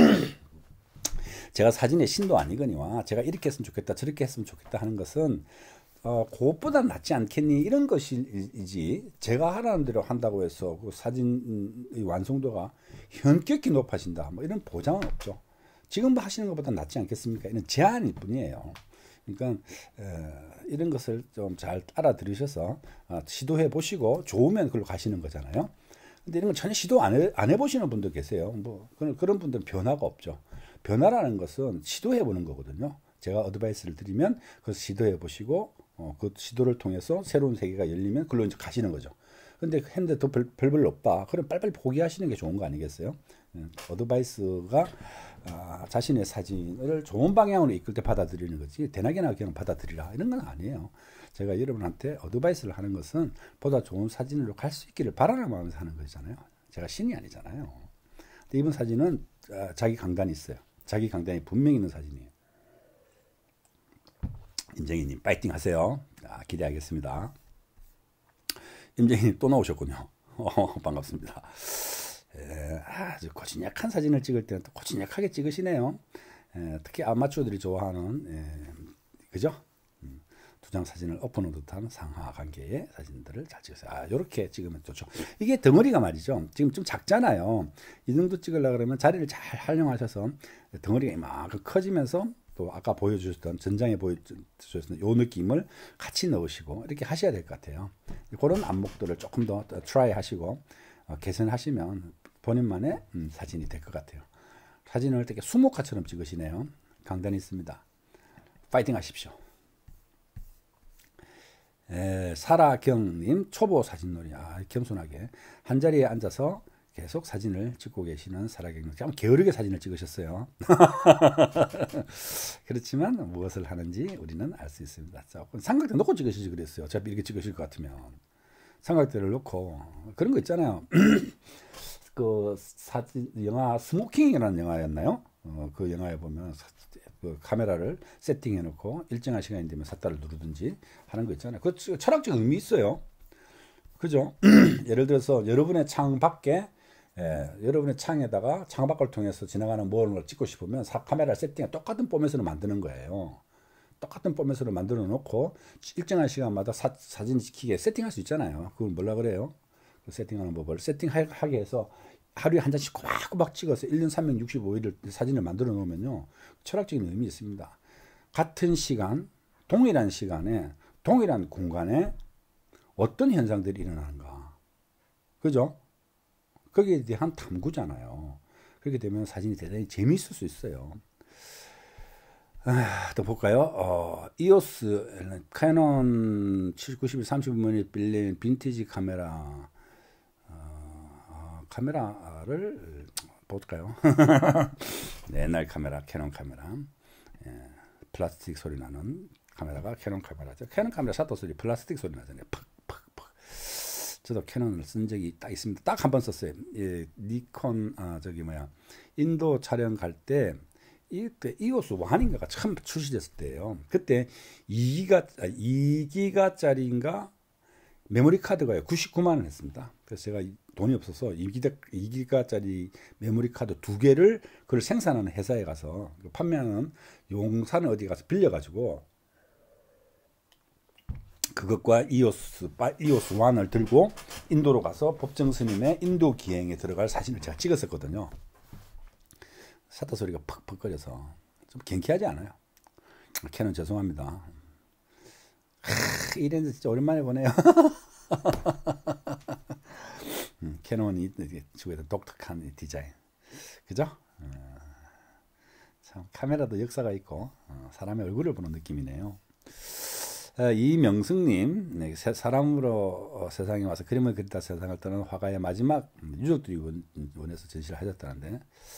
제가 사진의 신도 아니거니와 제가 이렇게 했으면 좋겠다 저렇게 했으면 좋겠다 하는 것은 어, 그것보다 낫지 않겠니 이런 것이지 제가 하라는 대로 한다고 해서 그 사진의 완성도가 현격히 높아진다 뭐 이런 보장은 없죠. 지금 하시는 것보다 낫지 않겠습니까? 이런 제안일 뿐이에요. 그러니까 에, 이런 것을 좀 잘 알아들으셔서 어, 시도해 보시고 좋으면 그걸로 가시는 거잖아요. 근데 이런 건 전혀 시도 안, 해, 안 해보시는 분도 계세요. 뭐 그런, 그런 분들은 변화가 없죠. 변화라는 것은 시도해 보는 거거든요. 제가 어드바이스를 드리면 그것을 시도해 보시고 어, 그 시도를 통해서 새로운 세계가 열리면 그걸로 이제 가시는 거죠. 근데 했는데 더 별, 별별 없다. 그럼 빨리빨리 포기하시는 게 좋은 거 아니겠어요? 어드바이스가 아, 자신의 사진을 좋은 방향으로 이끌 때 받아들이는 거지 대낮에나 그냥 받아들이라 이런 건 아니에요. 제가 여러분한테 어드바이스를 하는 것은 보다 좋은 사진으로 갈 수 있기를 바라는 마음에서 하는 거잖아요. 제가 신이 아니잖아요. 근데 이번 사진은 아, 자기 강단이 있어요. 자기 강단이 분명히 있는 사진이에요. 임정희님 파이팅 하세요. 아, 기대하겠습니다. 임정희님 또 나오셨군요. 어, 반갑습니다. 에, 아주 고진약한 사진을 찍을 때는 또 고진약하게 찍으시네요. 에, 특히 아마추어들이 좋아하는 에, 그죠? 음, 두 장 사진을 엎어놓은 듯한 상하 관계의 사진들을 잘 찍으세요. 아, 이렇게 찍으면 좋죠. 이게 덩어리가 말이죠. 지금 좀 작잖아요. 이 정도 찍으려고 그러면 자리를 잘 활용하셔서 덩어리가 이만큼 커지면서 또 아까 보여주셨던 전장에 보여주셨던 요 느낌을 같이 넣으시고 이렇게 하셔야 될 것 같아요. 그런 안목들을 조금 더 트라이 하시고 어, 개선하시면 본인만의 음, 사진이 될 것 같아요. 사진을 되게 수목화처럼 찍으시네요. 강단이 있습니다. 파이팅 하십시오. 에, 사라경님 초보 사진놀이. 아, 겸손하게 한 자리에 앉아서 계속 사진을 찍고 계시는 사라경님. 참 게으르게 사진을 찍으셨어요. 그렇지만 무엇을 하는지 우리는 알 수 있습니다. 삼각대 놓고 찍으시지 그랬어요. 어차피 이렇게 찍으실 것 같으면 삼각대를 놓고 그런 거 있잖아요. 그 사진 영화 스모킹이라는 영화였나요? 어, 그 영화에 보면 사, 그 카메라를 세팅해 놓고 일정한 시간이 되면 삿다를 누르든지 하는 거 있잖아요. 그 철학적 의미 있어요. 그죠? 예를 들어서 여러분의 창 밖에 예, 여러분의 창에다가 창밖을 통해서 지나가는 무언가를 찍고 싶으면 사, 카메라 세팅에 똑같은 포맷으로 만드는 거예요. 똑같은 포맷으로 만들어 놓고 일정한 시간마다 사, 사진 찍히게 세팅할 수 있잖아요. 그걸 뭐라 그래요? 그 세팅하는 법을 세팅하게 해서 하루에 한 장씩 꼬박꼬박 찍어서 일 년 삼백육십오 일을 사진을 만들어 놓으면요. 철학적인 의미 있습니다. 같은 시간, 동일한 시간에, 동일한 공간에 어떤 현상들이 일어나는가. 그죠? 거기에 대한 탐구잖아요. 그렇게 되면 사진이 대단히 재미있을 수 있어요. 아, 또 볼까요? 어, 이오스, 캐논 구십일 삼십오 밀리미터 빌린 빈티지 카메라. 카메라를 볼까요? 네, 옛날 카메라, 캐논 카메라. 예, 플라스틱 소리 나는 카메라가 캐논 카메라죠. 캐논 카메라 샷터 소리 플라스틱 소리 나잖아요. 팍, 팍, 팍. 저도 캐논을 쓴 적이 딱 있습니다. 딱 한 번 썼어요. 예, 니콘, 아, 저기 뭐야, 인도 촬영 갈 때, 이때 이오스 일인가가 처음 출시됐을 때예요. 그때 이 기가, 이 기가짜리인가 메모리 카드가 구십구만 원 했습니다. 그래서 제가 돈이 없어서 이 기가짜리 메모리 카드 두 개를 그걸 생산하는 회사에 가서 판매하는 용산 어디 가서 빌려가지고 그것과 이오스, 이오스 일을 들고 인도로 가서 법정 스님의 인도 기행에 들어갈 사진을 제가 찍었었거든요. 샷터 소리가 퍽퍽거려서 좀 경쾌하지 않아요. 캐논 죄송합니다. 하, 이 렌즈 진짜 오랜만에 보네요. 음, 캐논이 주고있는 독특한 디자인, 그죠? 어, 참 카메라도 역사가 있고 어, 사람의 얼굴을 보는 느낌이네요. 어, 이명승님, 네, 세- 사람으로 어, 세상에 와서 그림을 그리다 세상을 떠난 화가의 마지막 음, 유족들이 원, 원해서 전시를 하셨다는데,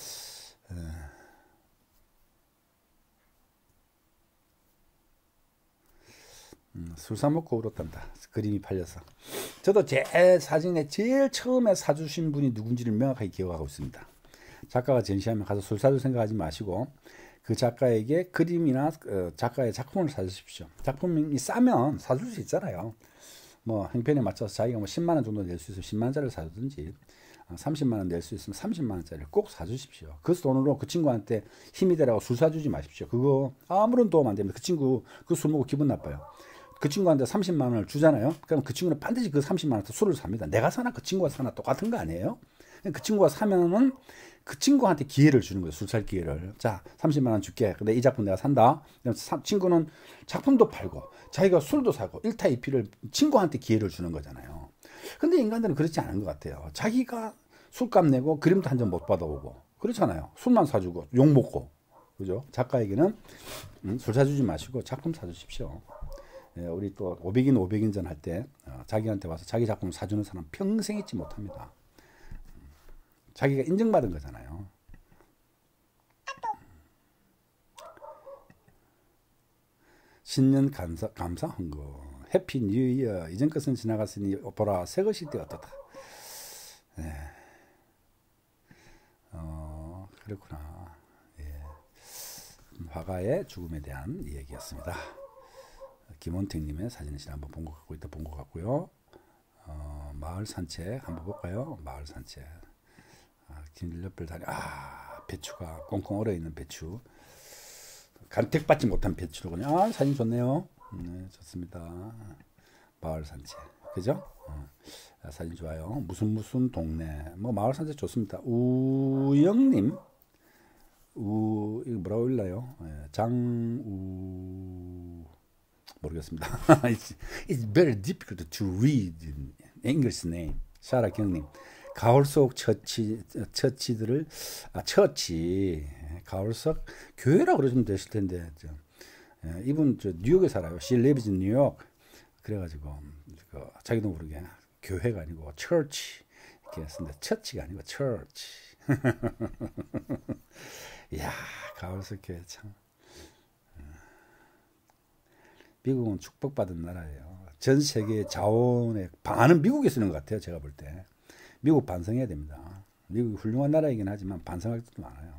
음, 술 사 먹고 울었단다. 그림이 팔려서. 저도 제 사진에 제일 처음에 사주신 분이 누군지를 명확하게 기억하고 있습니다. 작가가 전시하면 가서 술 사줄 생각하지 마시고 그 작가에게 그림이나 어, 작가의 작품을 사주십시오. 작품이 싸면 사줄 수 있잖아요. 뭐 형편에 맞춰서 자기가 뭐 십만 원 정도 낼 수 있으면 십만 원짜리를 사주든지 어, 삼십만 원 낼 수 있으면 삼십만 원짜리를 꼭 사주십시오. 그 돈으로 그 친구한테 힘이 되라고 술 사주지 마십시오. 그거 아무런 도움 안 됩니다. 그 친구 그 술 먹고 기분 나빠요. 그 친구한테 삼십만 원을 주잖아요. 그럼 그 친구는 반드시 그 삼십만 원한테 술을 삽니다. 내가 사나 그 친구가 사나 똑같은 거 아니에요? 그 친구가 사면은 그 친구한테 기회를 주는 거예요. 술 살 기회를. 자, 삼십만 원 줄게. 근데 이 작품 내가 산다. 그럼 친구는 작품도 팔고 자기가 술도 사고 일타이피를 친구한테 기회를 주는 거잖아요. 근데 인간들은 그렇지 않은 것 같아요. 자기가 술값 내고 그림도 한 점 못 받아오고 그렇잖아요. 술만 사주고 욕 먹고. 그죠? 작가에게는 음, 술 사주지 마시고 작품 사주십시오. 예, 우리 또 오백 인 오백 인전 할 때 어, 자기한테 와서 자기 작품 사주는 사람 평생 잊지 못합니다. 자기가 인정받은 거잖아요. 신년 감사, 감사한 거. 해피 뉴 이어. 이전 것은 지나갔으니 보라 새 것이 되었다. 네. 어, 그렇구나. 예. 화가의 죽음에 대한 얘기였습니다. 김원택님의 사진을 한번 본 것 같고, 이따 본 것 같고요. 어, 마을 산책 한번 볼까요? 마을 산책. 아, 긴 옆을 다니. 아, 배추가 꽁꽁 얼어 있는 배추. 간택받지 못한 배추로군요. 아, 사진 좋네요. 네, 좋습니다. 마을 산책. 그죠? 어, 아, 사진 좋아요. 무슨 무슨 동네. 뭐 마을 산책 좋습니다. 우영님. 우, 이거 뭐라고 읽나요? 예, 장우. 모르겠습니다. it's, it's very difficult to read in English name. 샤라 경님. 가을 속 처치, 처치들을, 아, 처치, 가을 속 교회라고 그러시면 되실 텐데, 저, 예, 이분 저 뉴욕에 살아요. She lives in New York. 그래가지고, 그, 자기도 모르게 교회가 아니고 church 이렇게 쓰는데, 처치가 아니고 church. 이야, 가을 속 교회 참. 미국은 축복받은 나라예요. 전 세계 자원의 반은 미국에 쓰는 것 같아요. 제가 볼 때. 미국 반성해야 됩니다. 미국이 훌륭한 나라이긴 하지만 반성할 것도 많아요.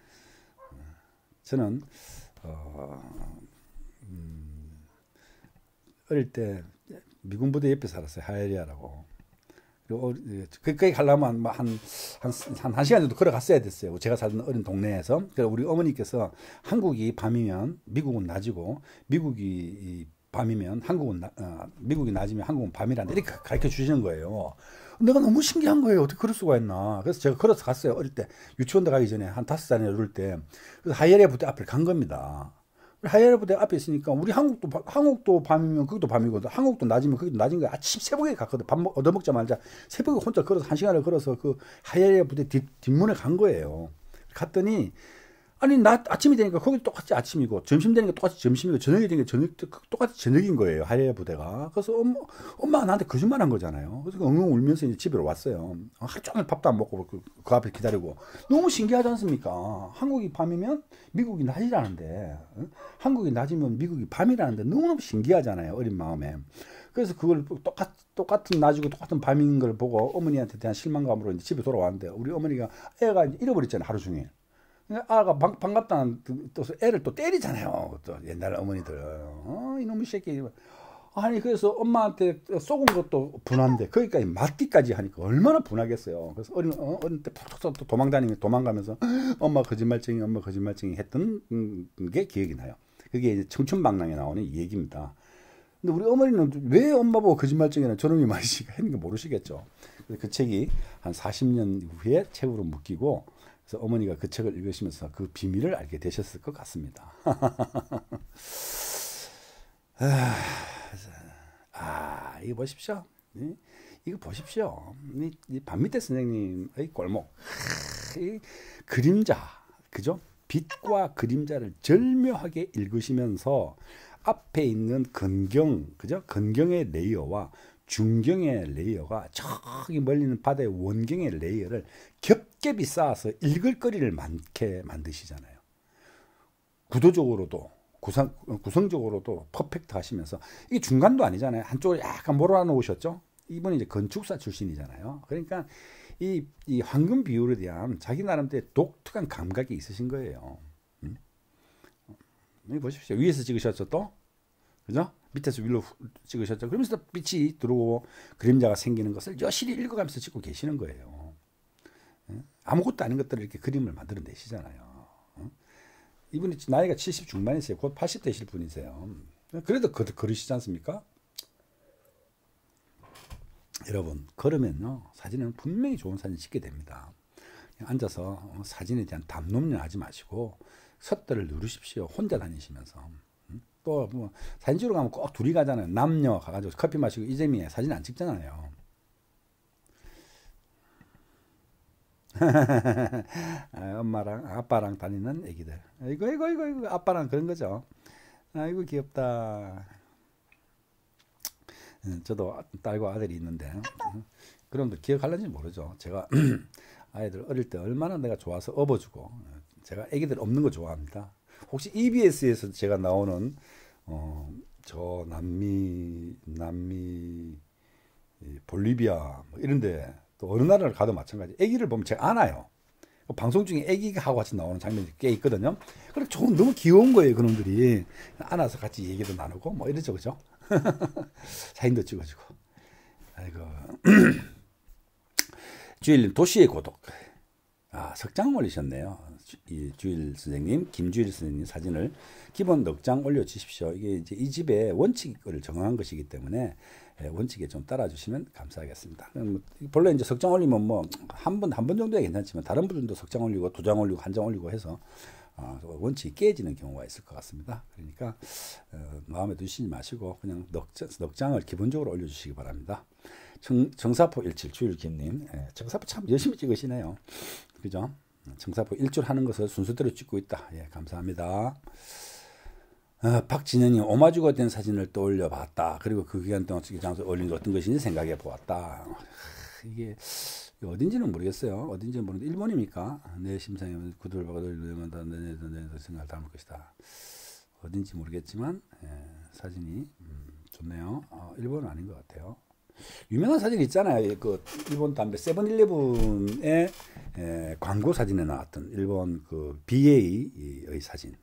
저는 어, 음, 어릴 때 미군 부대 옆에 살았어요. 하이리아라고. 그리고 거기까지 가려면 한, 한, 한, 한 시간 정도 걸어갔어야 됐어요. 제가 살던 어린 동네에서. 그래서 우리 어머니께서 한국이 밤이면 미국은 낮이고, 미국이 밤이면 한국은, 나, 어, 미국이 낮이면 한국은 밤이란다. 이렇게 가르쳐 주시는 거예요. 내가 너무 신기한 거예요. 어떻게 그럴 수가 있나. 그래서 제가 걸어서 갔어요. 어릴 때. 유치원도 가기 전에 한 다섯 살이나 이럴 때. 그래서 하이리아 부대 앞을 간 겁니다. 하이리아 부대 앞에 있으니까 우리 한국도 바- 한국도 밤이면 거기도 밤이거든. 한국도 낮이면 거기도 낮인 거야. 아침 새벽에 갔거든. 밥 먹, 얻어먹자 말자 새벽에 혼자 걸어서 한 시간을 걸어서 그 하이리아 부대 뒷, 뒷문에 간 거예요. 갔더니 아니 낮 아침이 되니까 거기 똑같이 아침이고 점심 되니까 똑같이 점심이고 저녁이 되니까 저녁 똑같이 저녁인 거예요. 하이리아 부대가. 그래서 엄마, 엄마가 나한테 거짓말한 거잖아요. 그래서 엉엉 울면서 이제 집에 왔어요. 하루 종일 밥도 안 먹고 그, 그 앞에 기다리고 너무 신기하지 않습니까? 한국이 밤이면 미국이 낮이라는데 어? 한국이 낮이면 미국이 밤이라는데 너무너무 신기하잖아요. 어린 마음에. 그래서 그걸 똑같, 똑같은 낮이고 똑같은 밤인 걸 보고 어머니한테 대한 실망감으로 이제 집에 돌아왔는데 우리 어머니가 애가 이제 잃어버렸잖아요. 하루 종일. 아가 반, 반갑다는 또 애를 또 때리잖아요. 또 옛날 어머니들. 어, 이놈의 새끼. 아니 그래서 엄마한테 쏘은 것도 분한데 거기까지 맞기까지 하니까 얼마나 분하겠어요. 그래서 어린 어, 어린 때 푹푹 또 도망다니면서 도망가면서 엄마 거짓말쟁이 엄마 거짓말쟁이 했던 게 기억이 나요. 그게 이제 청춘방랑에 나오는 이 얘기입니다. 근데 우리 어머니는 왜 엄마 보고 거짓말쟁이나 저놈이 말이가 했는 거 모르시겠죠. 그 책이 한 사십 년 후에 책으로 묶이고 그래서 어머니가 그 책을 읽으시면서 그 비밀을 알게 되셨을 것 같습니다. 아, 이거 보십시오. 이, 이거 보십시오. 이, 이 반밑대 선생님의 골목. 이 그림자, 그죠? 빛과 그림자를 절묘하게 읽으시면서 앞에 있는 근경, 그죠? 근경의 레이어와 중경의 레이어가 저기 멀리 있는 바다의 원경의 레이어를 겹겹이 쌓아서 읽을 거리를 많게 만드시잖아요. 구도적으로도 구성, 구성적으로도 퍼펙트 하시면서 이게 중간도 아니잖아요. 한쪽을 약간 몰아놓으셨죠? 이분이 이제 건축사 출신이잖아요. 그러니까 이, 이 황금 비율에 대한 자기 나름대로 독특한 감각이 있으신 거예요. 음? 여기 보십시오. 위에서 찍으셨죠 또? 그죠? 밑에서 위로 찍으셨죠. 그러면서 빛이 들어오고 그림자가 생기는 것을 여실히 읽어가면서 찍고 계시는 거예요. 아무것도 아닌 것들을 이렇게 그림을 만들어내시잖아요. 이분이 나이가 칠십 중반이세요. 곧 팔십 되실 분이세요. 그래도 그, 그러시지 않습니까? 여러분, 걸으면요, 사진은 분명히 좋은 사진 찍게 됩니다. 앉아서 사진에 대한 담론을 하지 마시고 셔터를 누르십시오. 혼자 다니시면서. 또 뭐 사진 찍으러 가면 꼭 둘이 가잖아요. 남녀 가가지고 커피 마시고 이 재미에 사진 안 찍잖아요. 엄마랑 아빠랑 다니는 애기들. 이거 이거 이거 이거 아빠랑 그런 거죠. 아이고 귀엽다. 저도 딸과 아들이 있는데 그런 분 기억할는지 모르죠. 제가 아이들 어릴 때 얼마나 내가 좋아서 업어주고, 제가 애기들 없는 거 좋아합니다. 혹시 이비에스에서 제가 나오는 어, 저 남미 남미 볼리비아 뭐 이런데 또 어느 나라를 가도 마찬가지. 애기를 보면 제가 안아요. 방송 중에 애기하고 같이 나오는 장면이 꽤 있거든요. 그래 좀 너무 귀여운 거예요, 그놈들이. 안아서 같이 얘기도 나누고 뭐 이러죠, 그죠? 사진도 찍어주고. 아이고. 주일님, 도시의 고독. 아, 석 장 올리셨네요. 이 주일 선생님, 김주일 선생님 사진을 기본 넉 장 올려주십시오. 이게 이제 이 집의 원칙을 정한 것이기 때문에 원칙에 좀 따라주시면 감사하겠습니다. 본래 이제 석 장 올리면 뭐 한 번, 한 번 정도야 괜찮지만 다른 분들도 석 장 올리고 두 장 올리고 한 장 올리고 해서 어, 원칙이 깨지는 경우가 있을 것 같습니다. 그러니까 어, 마음에 드시지 마시고 그냥 넉, 넉 장을 기본적으로 올려주시기 바랍니다. 정, 정사포 일칠 주일 김님, 예, 정사포 참 열심히 찍으시네요. 그죠? 정사포 일줄 하는 것을 순서대로 찍고 있다. 예, 감사합니다. 어, 박진영이 오마주가 된 사진을 떠올려 봤다. 그리고 그 기간 동안 찍기 장소 올린 게 어떤 것인지 생각해 보았다. 이게 어딘지는 모르겠어요. 어딘지는 모르는데 일본입니까? 내 심상에 구두를 박아 돌리면 내 생각을 담을 것이다. 어딘지 모르겠지만 예, 사진이 음, 좋네요. 어, 일본은 아닌 것 같아요. 유명한 사진 있잖아요. 그 일본 담배 세븐일레븐의 에, 광고 사진에 나왔던 일본 그 비에이의 사진.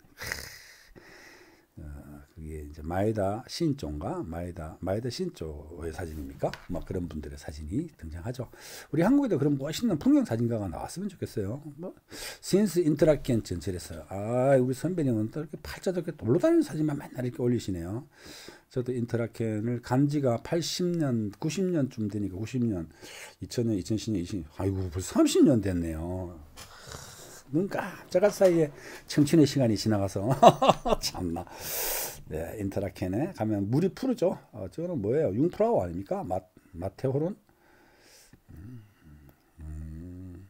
어, 그게 이제 마에다 신조인가 마에다 마에다 신조의 사진입니까? 뭐 그런 분들의 사진이 등장하죠. 우리 한국에도 그런 멋있는 풍경 사진가가 나왔으면 좋겠어요. 뭐 신스 인터라켄 전철에서 아 우리 선배님은 또 이렇게 팔자 저렇게 돌로 다니는 사진만 맨날 이렇게 올리시네요. 저도 인터라켄을 간지가 팔십 년, 구십 년쯤 되니까 구십 년, 이천 년, 이천십 년, 이십 년, 아이고 벌써 삼십 년 됐네요. 눈 깜짝할 사이에 청춘의 시간이 지나가서 참나. 네, 인터라켄에 가면 물이 푸르죠. 어, 저거는 뭐예요? 융프라우 아닙니까? 마, 마테호론? 음, 음,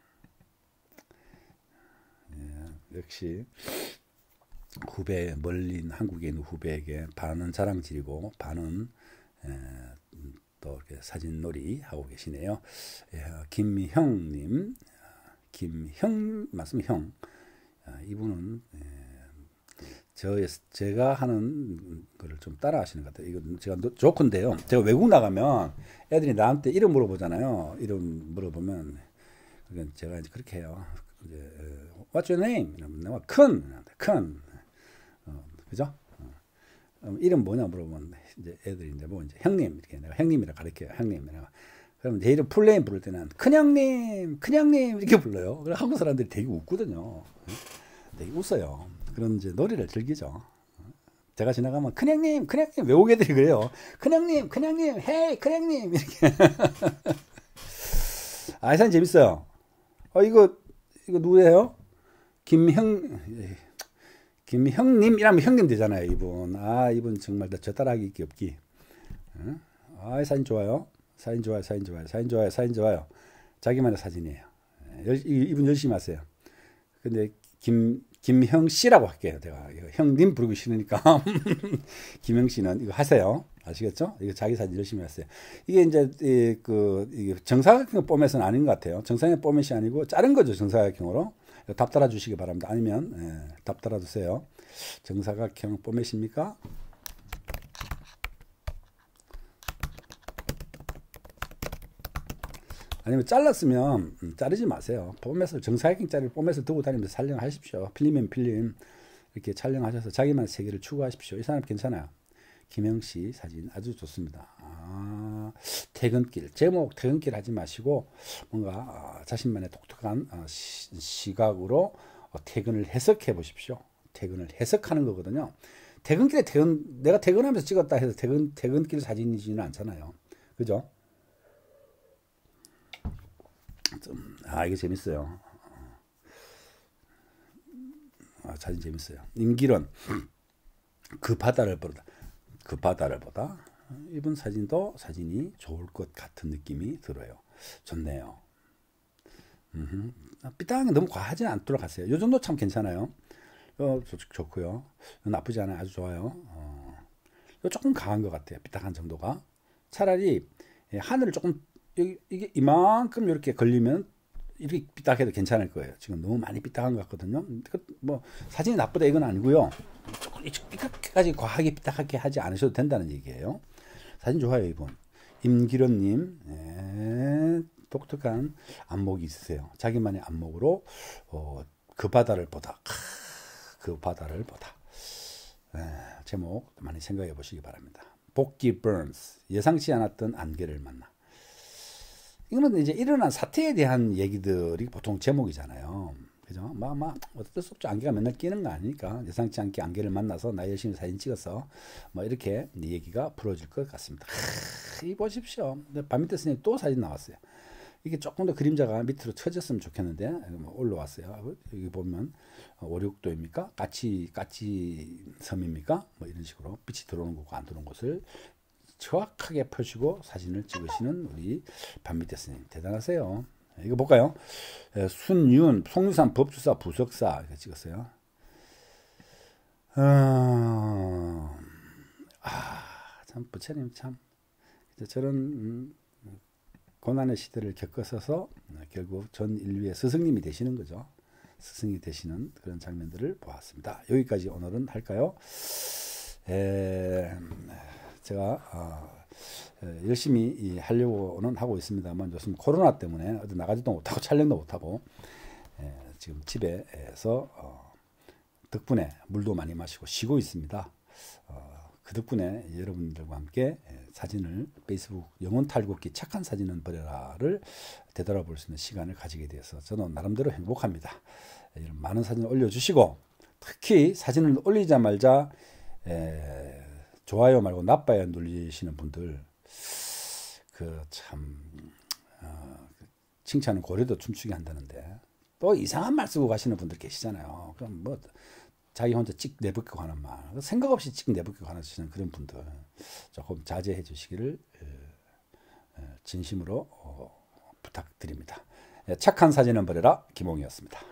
예, 역시 후배, 멀린 한국에 있는 후배에게 반은 자랑질이고 반은 에, 또 이렇게 사진놀이 하고 계시네요. 예, 김형님, 김형 맞습니다. 형. 아, 이분은 예, 저 제가 하는 거를 좀 따라하시는 것 같아요. 이거 제가 좋건데요. 제가 외국 나가면 애들이 나한테 이름 물어보잖아요. 이름 물어보면 그러니까 제가 이제 그렇게 해요. 이제 What's your name? 내가 큰, 큰, 어, 그죠? 어, 이름 뭐냐 물어보면 이제 애들이 이제 뭐 이제 형님 이렇게 내가 형님이라 가르쳐요. 형님 내가. 그럼 제 이름 풀네임 부를 때는 큰형님, 큰형님 이렇게 불러요. 그래 한국 사람들이 되게 웃거든요. 되게 웃어요. 그런 이제 놀이를 즐기죠. 제가 지나가면 큰형님, 큰형님 외국 애들이 그래요. 큰형님, 큰형님, 헤이 큰형님 이렇게. 아, 이 사진 재밌어요. 어 이거 이거 누구예요? 김형 김형님 이라면 형님 되잖아요. 이분. 아 이분 정말 저 따라하기 귀엽기. 아, 이 사진 좋아요. 사진 좋아요, 사진 좋아요, 사진 좋아요, 사진 좋아요. 자기만의 사진이에요. 열, 이분 열심히 하세요. 근데 김 김형씨라고 할게요. 제가 이거 형님 부르기 싫으니까 김형씨는 이거 하세요. 아시겠죠? 이거 자기 사진 열심히 하세요. 이게 이제 이, 그 이게 정사각형 포맷은 아닌 것 같아요. 정사각형 포맷이 아니고 자른 거죠. 정사각형으로. 답 달아 주시기 바랍니다. 아니면 예, 답 달아 주세요. 정사각형 포맷입니까? 아니면 잘랐으면 음, 자르지 마세요. 포맷을 정사각형 짜리 포맷을 두고 다니면서 촬영하십시오. 필름이면 필름 이렇게 촬영하셔서 자기만의 세계를 추구하십시오. 이 사람 괜찮아요. 김영씨 사진 아주 좋습니다. 아, 퇴근길 제목 퇴근길 하지 마시고 뭔가 아, 자신만의 독특한 아, 시, 시각으로 어, 퇴근을 해석해 보십시오. 퇴근을 해석하는 거거든요. 퇴근길에 퇴근 내가 퇴근하면서 찍었다 해서 퇴근 퇴근길 사진이지는 않잖아요. 그죠? 좀, 아 이게 재밌어요. 아, 사진 재밌어요. 임기론 그 바다를 보다 그 바다를 보다 이번 사진도 사진이 좋을 것 같은 느낌이 들어요. 좋네요. 음흠. 삐딱한 게 너무 과하지 않도록 하세요. 이 정도 참 괜찮아요. 어, 좋, 좋고요. 나쁘지 않아요. 아주 좋아요. 어, 조금 강한 것 같아요. 삐딱한 정도가. 차라리 하늘을 조금 여기, 이게 이만큼 이렇게 걸리면 이렇게 삐딱해도 괜찮을 거예요. 지금 너무 많이 삐딱한 것 같거든요. 뭐 사진이 나쁘다 이건 아니고요. 조금 삐딱하게 과하게 삐딱하게 하지 않으셔도 된다는 얘기예요. 사진 좋아요 이분. 임기련님 네, 독특한 안목이 있으세요. 자기만의 안목으로 어, 그 바다를 보다 그 바다를 보다 네, 제목 많이 생각해 보시기 바랍니다. 복귀 버언스 예상치 않았던 안개를 만나. 이거는 이제 일어난 사태에 대한 얘기들이 보통 제목이잖아요. 그죠? 막, 막, 어쩔 수 없죠. 안개가 맨날 끼는 거 아니니까. 예상치 않게 안개를 만나서 나 열심히 사진 찍었어. 뭐, 이렇게 얘기가 풀어질 것 같습니다. 하, 이 보십시오. 밤밑에 스님 또 사진 나왔어요. 이게 조금 더 그림자가 밑으로 쳐졌으면 좋겠는데, 올라왔어요. 여기 보면, 오, 육 도입니까? 까치, 까치 섬입니까? 뭐, 이런 식으로 빛이 들어오는 곳과 안 들어오는 곳을 정확하게 펴시고 사진을 찍으시는 우리 밤밑에 스님 대단하세요. 이거 볼까요? 순윤 속리산 법주사 부석사 이렇게 찍었어요. 어... 아, 참 부처님 참 저런 음, 고난의 시대를 겪어서서 결국 전 인류의 스승님이 되시는 거죠. 스승이 되시는 그런 장면들을 보았습니다. 여기까지 오늘은 할까요? 에... 제가 어, 열심히 하려고는 하고 있습니다만 요즘 코로나 때문에 어디 나가지도 못하고 촬영도 못하고 에, 지금 집에서 어, 덕분에 물도 많이 마시고 쉬고 있습니다. 어, 그 덕분에 여러분들과 함께 사진을 페이스북 영혼 탈곡기 착한 사진은 버려라를 되돌아볼 수 있는 시간을 가지게 되어서 저는 나름대로 행복합니다. 이런 많은 사진을 올려주시고 특히 사진을 올리자마자 에, 좋아요 말고 나빠요 눌리시는 분들 그 참 어, 칭찬은 고래도 춤추게 한다는데 또 이상한 말 쓰고 가시는 분들 계시잖아요. 그럼 뭐 자기 혼자 찍 내뱉고 하는 말 생각 없이 찍 내뱉고 하시는 그런 분들 조금 자제해 주시기를 진심으로 부탁드립니다. 착한 사진은 버려라 김홍이었습니다.